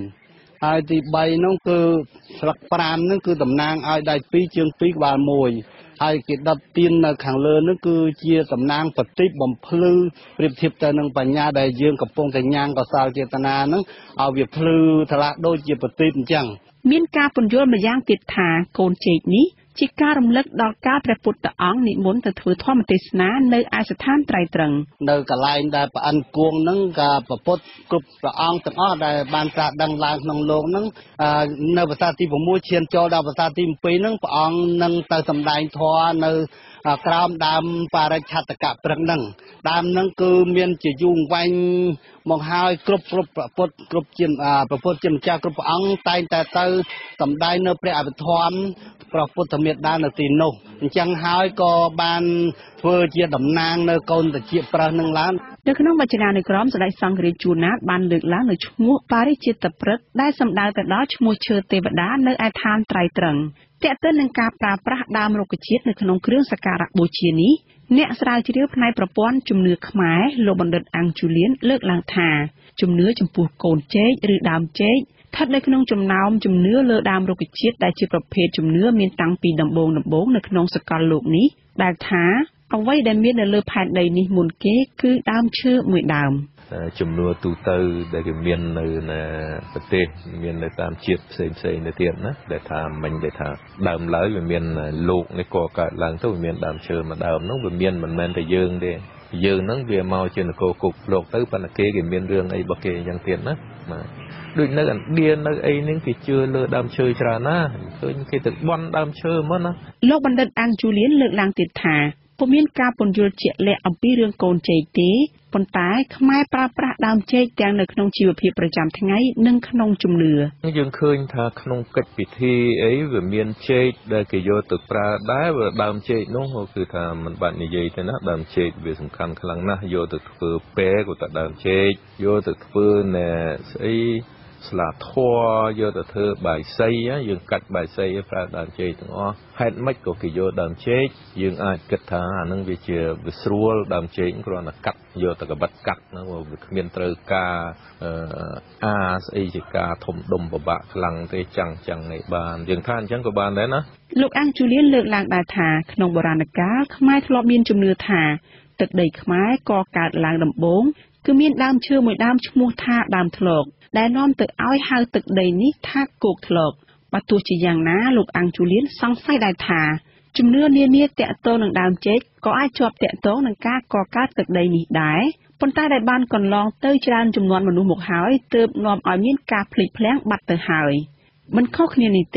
Speaker 20: 4ហើយទី3នោះគឺស្លឹក5ហ្នឹងគឺតំណាងឲ្យដៃ2ជើង2ក្បាល1ហើយគេដុតទៀននៅខាងលើនោះគឺជាតំណាងបฏิបំភ្លឺប្រៀបធៀបទៅនឹងបញ្ញាដែលយើងកំពុងតែញ៉ាំងកសលចេតនាហ្នឹងឲ្យវាភ្លឺថ្លាដូចជាបฏิអញ្ចឹង
Speaker 3: មានការពន្យល់ម្យ៉ាងទៀតថាកូនចេកនេះជាការរំលឹកដល់ការព្រះពុទ្ធអង្គនិមន្តទៅធ្វើធម្មទេសនានៅឯស្ថានត្រៃត្រឹង
Speaker 20: នៅកន្លែងដែលប្រអិនគួងហ្នឹងក៏ព្រះពុទ្ធគ្រប់ព្រះអង្គទាំងអស់ដែលបានត្រាស់ដឹងឡើងក្នុងលោកហ្នឹងនៅភាសាទី6ឈានចូលដល់ភាសាទី7ហ្នឹងព្រះអង្គនឹងទៅសម្ដែងធម៌នៅក្រោមដើមបរិច្ឆតកៈព្រឹកហ្នឹងដើមហ្នឹងគឺមានជាយូរវែងមកហើយគ្រប់ព្រះពុទ្ធគ្រប់ជាព្រះពុទ្ធជាម្ចាស់គ្រប់ព្រះអង្គតែងតែទៅសម្ដែងនៅព្រះអភិធម្មព្រះពុទ្ធមេត្តានៅទីនោះអញ្ចឹងហើយក៏បានធ្វើជាតំណាងនៅកូនត្រចៀកប្រើសនឹងឡើង
Speaker 3: នៅក្នុងវចនានុក្រមសម្ដេចសង្ឃរាជជួនណាតបានលើកឡើងនៅឈ្មោះបរិច្ឆេទព្រឹកដែលសំដៅទៅដល់ឈ្មោះឈើទេវតានៅឯឋានត្រៃត្រឹងទាក់ទិននឹងការប្រើប្រាស់ដើមរុក្ខជាតិនៅក្នុងគ្រឿងសក្ការបូជានេះអ្នកស្រាវជ្រាវផ្នែកប្រព័ន្ធជំនឿខ្មែរលោកបណ្ឌិតអាំងជូលៀនលើកឡើងថាជំនឿចំពោះកូនចេកឬដើមចេកស្ថិតនៅក្នុងចំណោមជំនឿលើដើមរុក្ខជាតិដែលជាប្រភេទជំនឿមានតាំងពីដំបូងនៅក្នុងសកលលោកនេះដែលថាអ្វីដែលមាននៅលើផែនដីនេះមុនគេគឺដើមឈើមួយដើម
Speaker 21: ជំនឿទូទៅដែលគេមាននៅប្រទេសមាននៅតាមជាតិផ្សេងទៅទៀតណាដែលថាមិញដែលថាដើមឡើយវាមានលោកនេះក៏កើតឡើងទៅវាមានដើមឈើមួយដើមហ្នឹងវាមានមិនមែនតែយើងទេយើងហ្នឹងវាមកជានគរគុកលោកទៅប៉ុន្តែគេមានរឿងអីរបស់គេអញ្ចឹងទៀតណាបាទដូចនៅឥណ្ឌានៅអីហ្នឹងគេជឿលើដើមឈើច្រើនណាឃើញគេទៅបន់ដើមឈើហ្មងណា
Speaker 3: លោកបណ្ឌិតអាំងជូលៀនលើកឡើងទៀតថាពុំមានការពន្យល់ជាក់លាក់អំពីរឿងកូនចេកទេប៉ុន្តែខ្មែរប្រើប្រាស់ដើមចេកទាំងនៅក្នុងជីវភាពប្រចាំថ្ងៃនិងក្នុងជំនឿ
Speaker 21: យើងឃើញថាក្នុងកិច្ចពិធីអីវាមានចេកដែលគេយកទៅប្រើដែរដើមចេកនោះគឺថាមិនបាច់និយាយទេណាដើមចេកវាសំខាន់ខ្លាំងណាស់យកទៅធ្វើពេក៏តែដើមចេកយកទៅធ្វើណែស្អីស្លាធម៌យកទៅធ្វើបាយសីយើងកាត់បាយសីប្រើដើមចេកទាំងអស់ហេតុម៉េចក៏គេយកដើមចេកយើងអាចគិតថាអានឹងវាជាវាស្រួលដើមចេកគ្រាន់តែកាត់យកទៅកបិតកាត់ហ្នឹងវាគ្មានត្រូវការស្អីជាការធំដុំពិបាកខ្លាំងទេចឹងនេះបានយើងថាអញ្ចឹងក៏បានដែរណា
Speaker 3: លោកអាំងជូលៀនលើកឡើងដែរថាក្នុងបុរាណកាលខ្មែរធ្លាប់មានជំនឿថាទឹកដីខ្មែរក៏កើតឡើងដំបូងគឺមានដើមឈើមួយដើមឈ្មោះថាដើមធ្លកដែលនាំទៅឲ្យហៅទឹកដីនេះថាគោកធ្លកបើទោះជាយ៉ាងណាលោកអាំងជូលៀនសង្ស័យដែរថាជំនឿនានាតាក់ទងនឹងដើមចេកក៏អាចជាប់តាក់ទងនឹងការកកើតទឹកដីនេះដែរប៉ុន្តែដែលបានកន្លងទៅច្រើនចំនួនមនុស្សមកហើយទើបនាំឲ្យមានការភ្លេចភ្លាំងបាត់ទៅហើយមិនខុសគ្នានេះទេ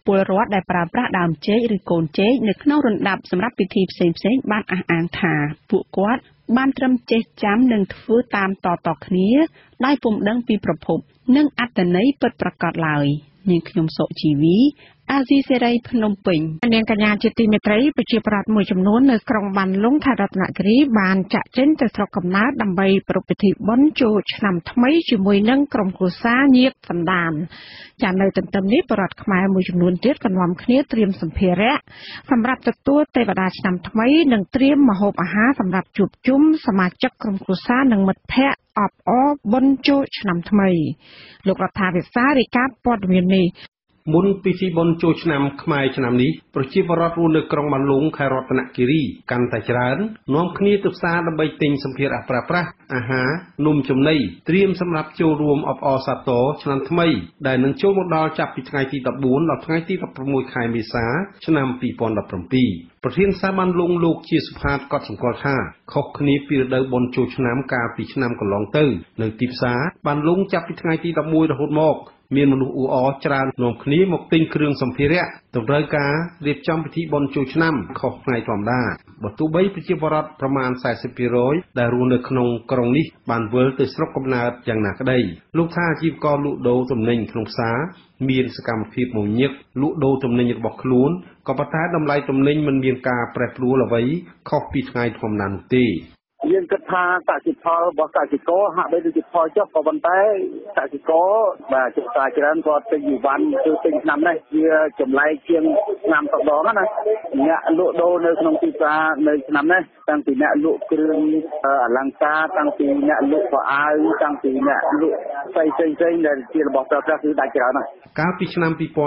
Speaker 3: ពលរដ្ឋដែលប្រើប្រាស់ដើមចេកឬកូនចេកនៅក្នុងរណ្ដាប់សម្រាប់ពិធីផ្សេងៗបានអះអាងថាពួកគាត់បានត្រឹមចេះចាំនិងធ្វើតាមតៗគ្នាដោយពុំដឹងពីប្រភពនិងអត្ថន័យពិតប្រាកដឡើយនាងខ្ញុំសុជីវីអាស៊ីសេរីភ្នំពេញនាងកញ្ញាជាទីមេត្រីប្រជាប្រដ្ឋមួយចំនួននៅក្រុងបានលុងខេត្តរតនគិរីបានចាក់ចេញទៅស្រុកកំណើតដើម្បីប្រពៃពិធីបុណ្យចូលឆ្នាំថ្មីជាមួយនឹងក្រុមគ្រួសារញាតិសន្តានចានៅទន្ទឹមនេះបរដ្ឋខ្មែរមួយចំនួនទៀតកន្លំគ្នាត្រៀមសម្ភារៈសម្រាប់ទទួលទេវតាឆ្នាំថ្មីនិងត្រៀមម្ហូបអាហារសម្រាប់ជួបជុំសមាជិកក្រុមគ្រួសារនិងមិត្តភ័ក្តិអបអរបុណ្យចូលឆ្នាំថ្មីលោករដ្ឋាភិបាលរាយការណ៍ព័ត៌មាននេះ
Speaker 13: មុនពិធីបុណ្យចូលឆ្នាំខ្មែរឆ្នាំនេះប្រជាពលរដ្ឋនៅក្រុងបានលុងខេត្តរតនគិរីកាន់តែច្រើននាំគ្នាទៅផ្សារដើម្បីទិញសម្ភារៈប្រើប្រាស់អាហារនំចំណីត្រៀមសម្រាប់ចូលរួមអបអរសាទរឆ្នាំថ្មីដែលនឹងចូលមកដល់ចាប់ពីថ្ងៃទី14ដល់ថ្ងៃទី16ខែមេសាឆ្នាំ2017ប្រធានសាបានលុងលោកជាសុផាតក៏សម្គាល់ថាខុសគ្នាពីរដូវបុណ្យចូលឆ្នាំកាលពីឆ្នាំកន្លងទៅនៅទីផ្សារបានលុងចាប់ពីថ្ងៃទី11រហូតមកមានមនុស្សអ៊ូអរច្រើននាំគ្នាមកទិញគ្រឿងសម្ភារៈតម្រូវការរៀបចំពិធីបុណ្យចូលឆ្នាំខុសថ្ងៃធម្មតាបើទោះបីប្រជាពលរដ្ឋប្រមាណ 40% ដែលរស់នៅក្នុងក្រុងនេះបានវិលទៅស្រុកកំណើតយ៉ាងណាក្តីលោកថាអាជីវករលក់ដូរទំនិញក្នុងផ្សារមានសកម្មភាពមមាញឹកលក់ដូរទំនិញរបស់ខ្លួនក៏ប៉ុន្តែតម្លៃទំនិញមិនមានការប្រែប្រួលអ្វីខុសពីថ្ងៃធម្មតានោះទេ
Speaker 7: យើងគិតថាកសិផលរបស់កសិករហាក់បីដូចជាផលចុះក៏ប៉ុន្តែកសិករបាទចុះតាច្រើនគាត់ទិញយីវ៉ាន់គឺទិញឆ្នាំនេះវាចម្លែកជាងឆ្នាំតដងណាអ្នកលក់ដូរនៅក្នុងទីផ្សារនៅឆ្នាំនេះតាំងពីអ្នកលក់គ្រឿងអលង្ការតាំងពីអ្នកលក់ខោអាវតាំងពីអ្នកលក់ផ្សេងដែលជារបស់ប្រើប្រាស់គឺដាច់ច្រើនណាស់
Speaker 13: កាលពីឆ្នាំ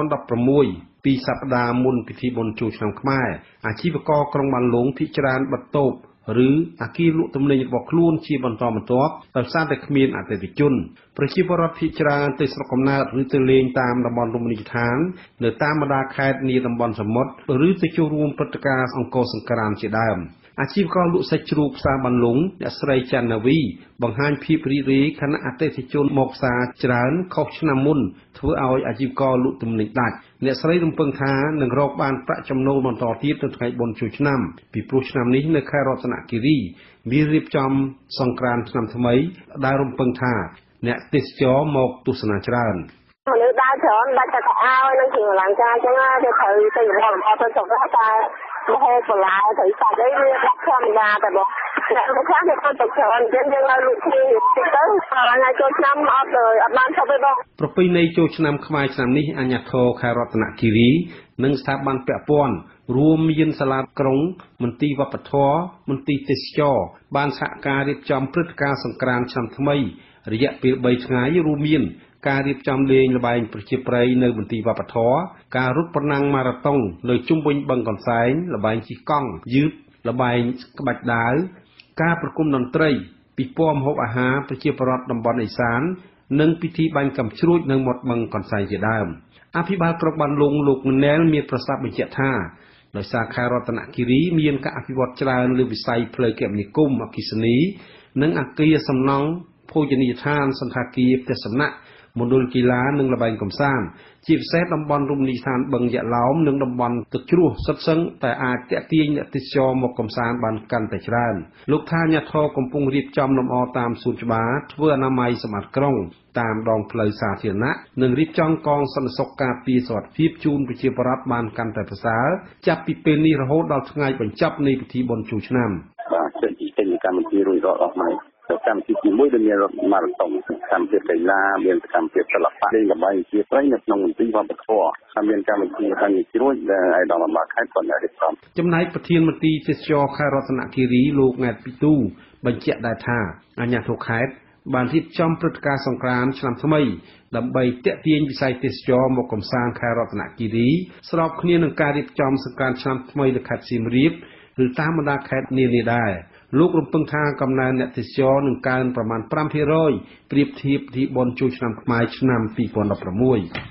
Speaker 13: 2016ពីសប្តាហ៍មុនពិធីបុណ្យចូលឆ្នាំខ្មែរអាជីវករក្រុងបានលុងភាគច្រើនបិទតូបឬអាគារលក់ទំនិញរបស់ខ្លួនជាបន្តបន្ទាប់ដោយសារតែគ្មានអតិថិជនប្រជាពលរដ្ឋភាគច្រើនទៅស្រុកកំណើតឬទៅលេងតាមតំបន់រមណីយដ្ឋាននៅតាមបណ្ដាខេត្តនាតំបន់សមុទ្រឬទៅចូលរួមព្រឹត្តិការណ៍អង្គរសង្ក្រាន្តជាដើមអាជីវករលក់សាច់ជ្រូកផ្សារបានលុងអ្នកស្រីច័ន្ទនាវីបង្ហាញភាពរីករាយខណៈអតិថិជនមកផ្សារច្រើនខុសឆ្នាំមុនធ្វើឲ្យអាជីវករលក់ទំនិញដាច់អ្នកស្រីរំពឹងថានឹងរកបានប្រាក់ចំណូលបន្តទៀតនៅថ្ងៃបុណ្យចូលឆ្នាំពីព្រោះឆ្នាំនេះនៅខេត្តរតនគិរីមានរៀបចំសង្ក្រាន្តឆ្នាំថ្មីដែលរំពឹងថាអ្នកទេសចរមកទស្សនាច្រើន
Speaker 2: មនុស្សដើរច្រើនបាច់តែឲ្យនឹងគ្រឿងអលង្ការអញ្ចឹងទៅត្រូវទៅរបស់ទៅចុះតែមហោបលាទៅសាច់អីវាដាក់ធម្មតាតែបងអ្នកខ្លះគេគាត់ទៅច្រើនអញ្ចឹងយើងឲ្យលក់គ្នាទៅថ្ងៃចូលឆ្នាំអត់បានឈប់ទេបង
Speaker 13: ប្រពៃណីចូលឆ្នាំខ្មែរឆ្នាំនេះអាជ្ញាធរខេត្តរតនគិរីនិងស្ថាប័នពាក់ព័ន្ធរួមមានសាលាក្រុងមន្ទីរវប្បធម៌មន្ទីរទេសចរបានសហការរៀបចំព្រឹត្តិការណ៍សង្ក្រាន្តឆ្នាំថ្មីរយៈពេល3ថ្ងៃរួមមានការរៀបចំលេងល្បែងប្រជាប្រិយនៅមន្ទីរវប្បធម៌ការរត់ប្រណាំងម៉ារ៉ាតុងលើជុំវិញបឹងកន្សែងល្បែងជិះកង់យឺតល្បែងក្បាច់ដាវការប្រគំតន្ត្រីពិព័រណ៍ម្ហូបអាហារប្រជាពលរដ្ឋតំបន់ឦសាននិងពិធីបាញ់កាំជ្រួចនៅមាត់បឹងកន្សែងជាដើមអភិបាលក្រុងបានលុងលោកណែលមានប្រសាសន៍បញ្ជាក់ថាដោយសារខេត្តរតនគិរីមានការអភិវឌ្ឍច្រើនលើវិស័យផ្លូវគមនាគមន៍អគ្គិសនីនិងអគារសំណង់ភោជនីយដ្ឋានសន្តាគារផ្ទះសំណាក់មណ្ឌលកីឡានិងល្បែងកម្សាន្តជាពិសេសតំបន់រមណីយដ្ឋានបឹងយក្សឡោមនិងតំបន់ទឹកជ្រោះសុទ្ធសឹងតែអាចទាក់ទាញអ្នកទេសចរមកកម្សាន្តបានកាន់តែច្រើនលោកថាអាជ្ញាធរកំពុងរៀបចំលម្អតាមសួនច្បារធ្វើអនាម័យសម្អាតក្រុងតាមដងផ្លូវសាធារណៈនិងរៀបចំកងសន្តិសុខការពារសុវត្ថិភាពជូនប្រជាពលរដ្ឋបានកាន់តែប្រសើរចាប់ពីពេលនេះរហូតដល់ថ្ងៃបញ្ចប់នៃពិធីបុណ្យចូលឆ្នាំ
Speaker 14: បាទចេញពីកម្មវិធីរួចរាល់អស់ហើយកម្មវិធីទី1ដែលមានម៉ារ៉ាតុងកម្មវិធីកីឡាមានកម្មវិធីសិល្បៈលេងល្បែងជាប្រៃនៅក្នុងមន្ទីរវប្បធម៌ហើយមានកម្មវិធីខាងនេះជ្រួចដែលឯកឧត្តមខេត្តគាត់រៀបចំ
Speaker 13: ចំណែកប្រធានមន្ទីរទេសចរខេត្តរតនគិរីលោកង៉ែតពីទូបញ្ជាក់ដែរថាអាជ្ញាធរខេត្តបានរៀបចំព្រឹត្តិការណ៍សង្ក្រាន្តឆ្នាំថ្មីដើម្បីទាក់ទាញវិស័យទេសចរមកកម្សាន្តខេត្តរតនគិរីស្របគ្នានឹងការរៀបចំសង្ក្រាន្តឆ្នាំថ្មីនៅខេត្តសៀមរាបឬតាមបណ្ដាខេត្តនានាដែរលោករំពឹងថាកំណើនអ្នកទេសចរនឹងកើនប្រមាណ 5% ប្រៀបធៀបពិធីបុណ្យចូលឆ្នាំខ្មែរឆ្នាំ2016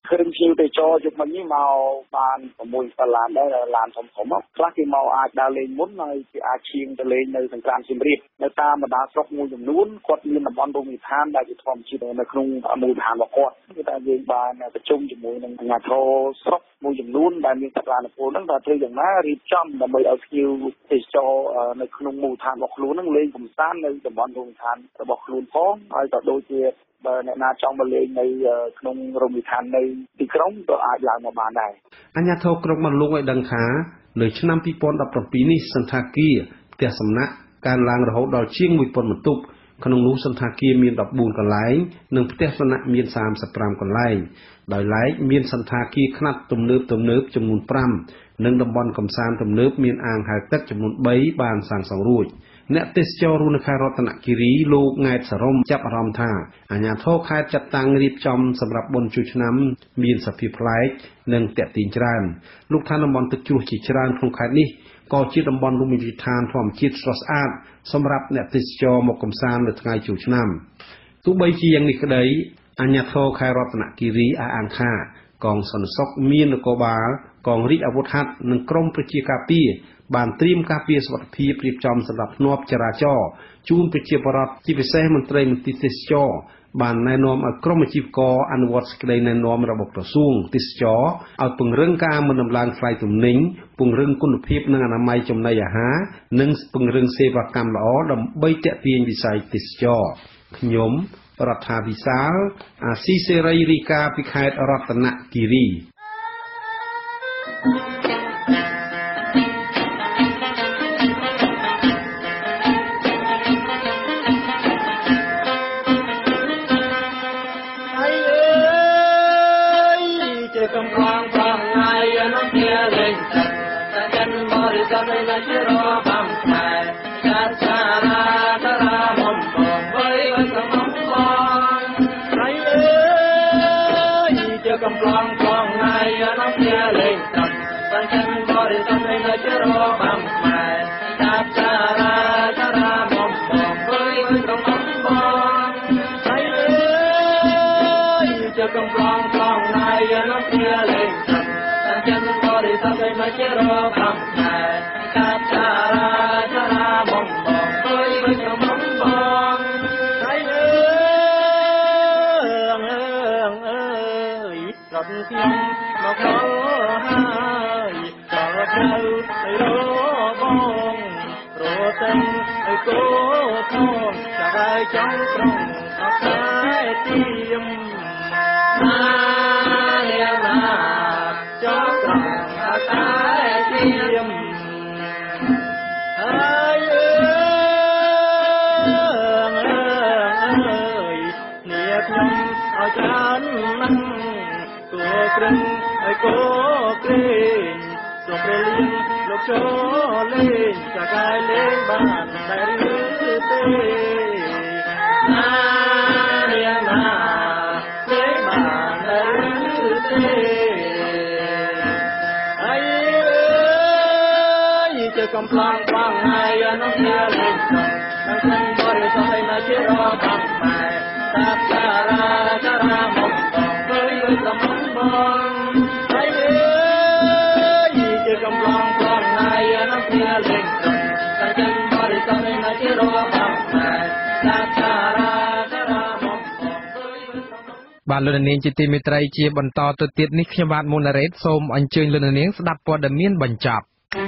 Speaker 7: ឃើញភ្ញៀវទេសចរជុំវិញនេះមកបាន6ឡានដែរឡានធំខ្លះគេមកអាចដើរលេងមុនហើយគេអាចឈៀងទៅលេងនៅសង្គ្រាមសៀមរាបនៅតាមបណ្ដាស្រុកមួយចំនួនគាត់មានតំបន់រមណីយដ្ឋានដែលជាធម្មជាតិនៅក្នុងមូលដ្ឋានរបស់គាត់គឺថាយើងបានប្រជុំជាមួយនឹងអាជ្ញាធរស្រុកមួយចំនួនដែលមានសក្តានុពលហ្នឹងថាធ្វើយ៉ាងណារៀបចំដើម្បីឲ្យភ្ញៀវទេសចរនៅក្នុងមូលដ្ឋានរបស់ខ្លួនហ្នឹងលេងកម្សាន្តនៅតំបន់រមណីយដ្ឋានរបស់ខ្លួនផងហើយក៏ដូចជាបើអ្នកណាចង់មកលេងនៅក្នុងរមណីយដ្ឋាននៅទីក្រុងក៏អាចឡើងមកបានដែរ
Speaker 13: អាជ្ញាធរក្រុងបានលោកឲ្យដឹងថានៅឆ្នាំ2017នេះសន្តាគារផ្ទះសំណាក់កើនឡើងរហូតដល់ជាង 1000 បន្ទប់ក្នុងនោះសន្តាគារមាន14កន្លែងនិងផ្ទះសំណាក់មាន35កន្លែងដោយឡែកមានសន្តាគារខ្នាតទំនើបចំនួន5និងតំបន់កំសាន្តទំនើបមានអាងហែលទឹកចំនួន3បានសាងសង់រួចអ្នកទេសចររស់នៅខេត្តរតនគិរីលោកង៉ែតសរមចាប់អារម្មណ៍ថាអាជ្ញាធរខេត្តចាត់តាំងរៀបចំសម្រាប់បុណ្យចូលឆ្នាំមានសភាពប្លែកនិងទាក់ទាញច្រើនលោកថាតំបន់ទឹកជ្រោះជាច្រើនក្នុងខេត្តនេះក៏ជាតំបន់រមណីយដ្ឋានធម្មជាតិស្រស់ស្អាតសម្រាប់អ្នកទេសចរមកកម្សាន្តនៅថ្ងៃចូលឆ្នាំទោះបីជាយ៉ាងនេះក្តីអាជ្ញាធរខេត្តរតនគិរីអះអាងថាកងសន្តិសុខមាននគរបាលកងរាជអាវុធហត្ថនិងក្រមប្រជាការពារបានត្រៀមការពារសុវត្ថិភាពរៀបចំសម្រាប់ភ្នាប់ចរាចរណ៍ជូនប្រជាពលរដ្ឋជាពិសេសមន្ត្រីមន្ទីរទេសចរបានណែនាំឲ្យក្រុមអាជីវករអនុវត្តសេចក្តីណែនាំរបស់ក្រសួងទេសចរឲ្យពង្រឹងការមិនដំឡើងថ្លៃទំនិញពង្រឹងគុណភាពនិងអនាម័យចំណីអាហារនិងពង្រឹងសេវាកម្មល្អដើម្បីទាក់ទាញវិស័យទេសចរខ្ញុំរដ្ឋាភិបាលអាស៊ីសេរីរាយការណ៍ពីខេត្តរតនគិរីកំប្លងបងហើយនោះជាលេងក្នុងខ្ញុំបរិសុទ្ធឯណាជារបងខ្មែរតាសារ៉ាសារ៉ាមកបងទៅសំបងហើយជាកំប្លងបងហើយនោះជាលេងក្នុងខ្ញុំបរិសុទ្ធឯណាជារបងខ្មែរតាសារ៉ាសារ៉ាមកបាទលោកនាងជាទីមេត្រីជាបន្តទៅទៀតនេះខ្ញុំបាទមុនណារ៉េតសូមអញ្ជើញលោកនាងស្ដាប់ព័ត៌មានបញ្ចប់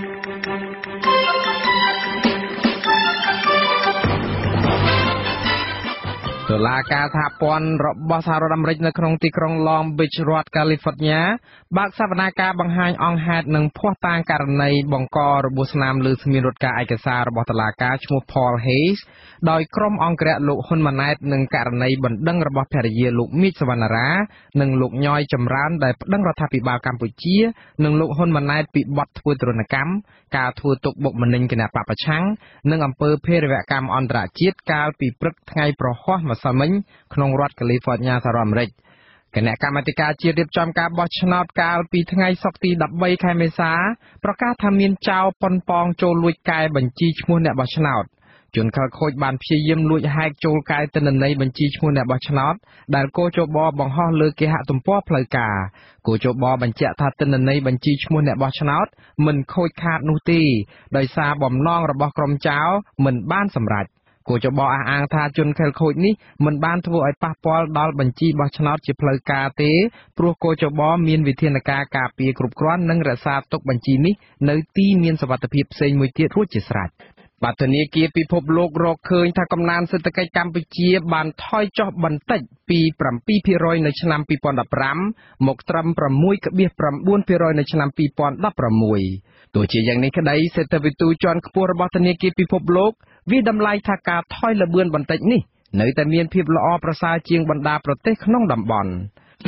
Speaker 13: តុលាការសហព័ន្ធរបស់សហរដ្ឋអាមេរិកនៅក្នុងទីក្រុង Long Beach រដ្ឋ California បើកសវនាការបង្ហាញអង្គហេតុនិងភស្តុតាងករណីបង្ករបួសស្នាមលើស្មានរដ្ឋការឯកសាររបស់តុលាការឈ្មោះ Paul Hayes ដោយក្រុមអង្គរៈលោកហ៊ុនម៉ាណែតនិងករណីបណ្ដឹងរបស់ភរិយាលោកមីក សវណ្ណារានិងលោកញយចម្រើនដែលប្តឹងរដ្ឋាភិបាលកម្ពុជានិងលោកហ៊ុនម៉ាណែតពីបទធ្វើទរណកម្មការធ្វើទុកបុកម្នេញគណៈបព្វប្រឆាំងនិងអំពើភេរវកម្មអន្តរជាតិកាលពីព្រឹកថ្ងៃប្រហ័សម្សិលមិញក្នុងរដ្ឋ California សហរដ្ឋអាមេរិកគណៈកម្មាធិការជាតិរៀបចំការបោះឆ្នោតកាលពីថ្ងៃសុក្រទី13ខែមេសាប្រកាសថាមានចោរប៉ុនប៉ងចូលលួចកែបញ្ជីឈ្មោះអ្នកបោះឆ្នោត
Speaker 4: ជនខិលខូចបានព្យាយាមលួចហែកចូលកាយទិន្នន័យបញ្ជីឈ្មោះអ្នកបោះឆ្នោតដែលគោចបបង្ហោះលើគេហទំព័រផ្លូវការគោចបបញ្ជាក់ថាទិន្នន័យបញ្ជីឈ្មោះអ្នកបោះឆ្នោតមិនខូចខាតនោះទេដោយសារបំណងរបស់ក្រុមចៅមិនបានសម្រេចគោចបអះអាងថាជនខិលខូចនេះមិនបានធ្វើឲ្យប៉ះពាល់ដល់បញ្ជីបោះឆ្នោតជាផ្លូវការទេព្រោះគោចបមានវិធានការការពារគ្រប់គ្រាន់និងរក្សាទុកបញ្ជីនេះនៅទីមានសុវត្ថិភាពផ្សេងមួយទៀតរួចជាស្រេចបាទធនាគារពិភពលោករកឃើញថាកំណើនសេដ្ឋកិច្ចកម្ពុជាបានថយចុះបន្តិចពី 7% នៅឆ្នាំ 2015 មកត្រឹម 6.9% នៅឆ្នាំ 2016 ទោះជាយ៉ាងនេះក្តីសេដ្ឋវិទូជាន់ខ្ពស់របស់ធនាគារពិភពលោកវាតម្លៃថាការថយល្បឿនបន្តិចនេះនៅតែមានភាពល្អប្រសើរជាងបណ្ដាប្រទេសក្នុងតំបន់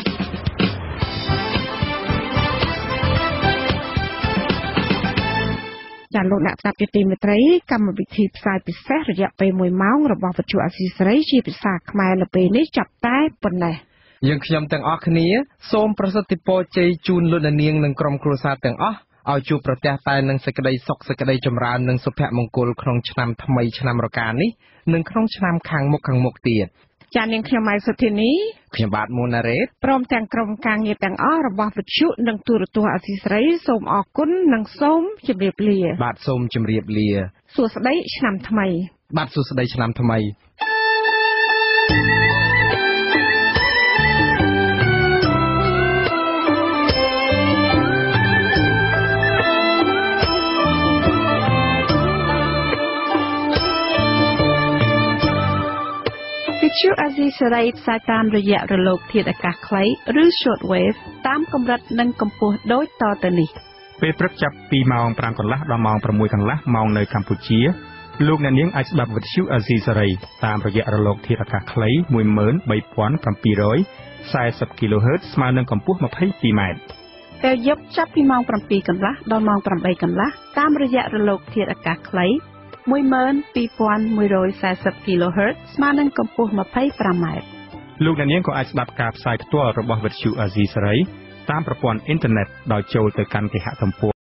Speaker 3: ចាលោកអ្នកស្ដាប់ជាទីមេត្រីកម្មវិធីផ្សាយពិសេសរយៈពេល1ម៉ោងរបស់វិទ្យុអាស៊ីសេរីជាភាសាខ្មែរនៅពេលនេះចាប់តែប៉ុណ្ណេះ
Speaker 4: យើងខ្ញុំទាំងអស់គ្នាសូមប្រសិទ្ធពរជ័យជូនលោកនាងនិងក្រុមគ្រួសារទាំងអស់ឲ្យជួបប្រទះតែនឹងសេចក្តីសុខសេចក្តីចម្រើននិងសុភមង្គលក្នុងឆ្នាំថ្មីឆ្នាំរកានេះនិងក្នុងឆ្នាំខាងមុខទៀត
Speaker 3: ចានាងខ្ញុំម៉ៃសុធានី
Speaker 4: ខ្ញុំបាទមុនណារ៉េត
Speaker 3: ព្រមទាំងក្រុមការងារទាំងអស់របស់វិទ្យុនិងទូរទស្សន៍អាស៊ីសេរីសូមអរគុណនិងសូមជម្រាបលា
Speaker 4: បាទសូមជម្រាបលា
Speaker 3: សួស្តីឆ្នាំថ្មី
Speaker 4: បាទសួស្តីឆ្នាំថ្មី
Speaker 3: វិទ្យុអាស៊ីសេរីផ្សាយតាមរយៈរលកធាតុអាកាសខ្លីឬ Shortwave តាមកម្រិតនិងកម្ពស់ដូចតទៅនេះ
Speaker 1: ពេលព្រឹកចាប់ពីម៉ោង 5 កន្លះដល់ម៉ោង 6 កន្លះម៉ោងនៅកម្ពុជាលោកអ្នកនាងអាចស្ដាប់វិទ្យុអាស៊ីសេរីតាមរយៈរលកធាតុអាកាសខ្លី 13740 kHz ស្មើនឹងកម្ពស់ 22m
Speaker 3: ពេលយប់ចាប់ពីម៉ោង 7 កន្លះដល់ម៉ោង 8 កន្លះតាមរយៈរលកធាតុអាកាសខ្លី12140 kHz ស្មើនឹងកម្ពស់ 25m
Speaker 1: លោកអ្នកនាងក៏អាចស្ដាប់ការផ្សាយផ្ទាល់របស់វិទ្យុអាស៊ីសេរីតាមប្រព័ន្ធអ៊ីនធឺណិតដោយចូលទៅកាន់គេហទំព័រ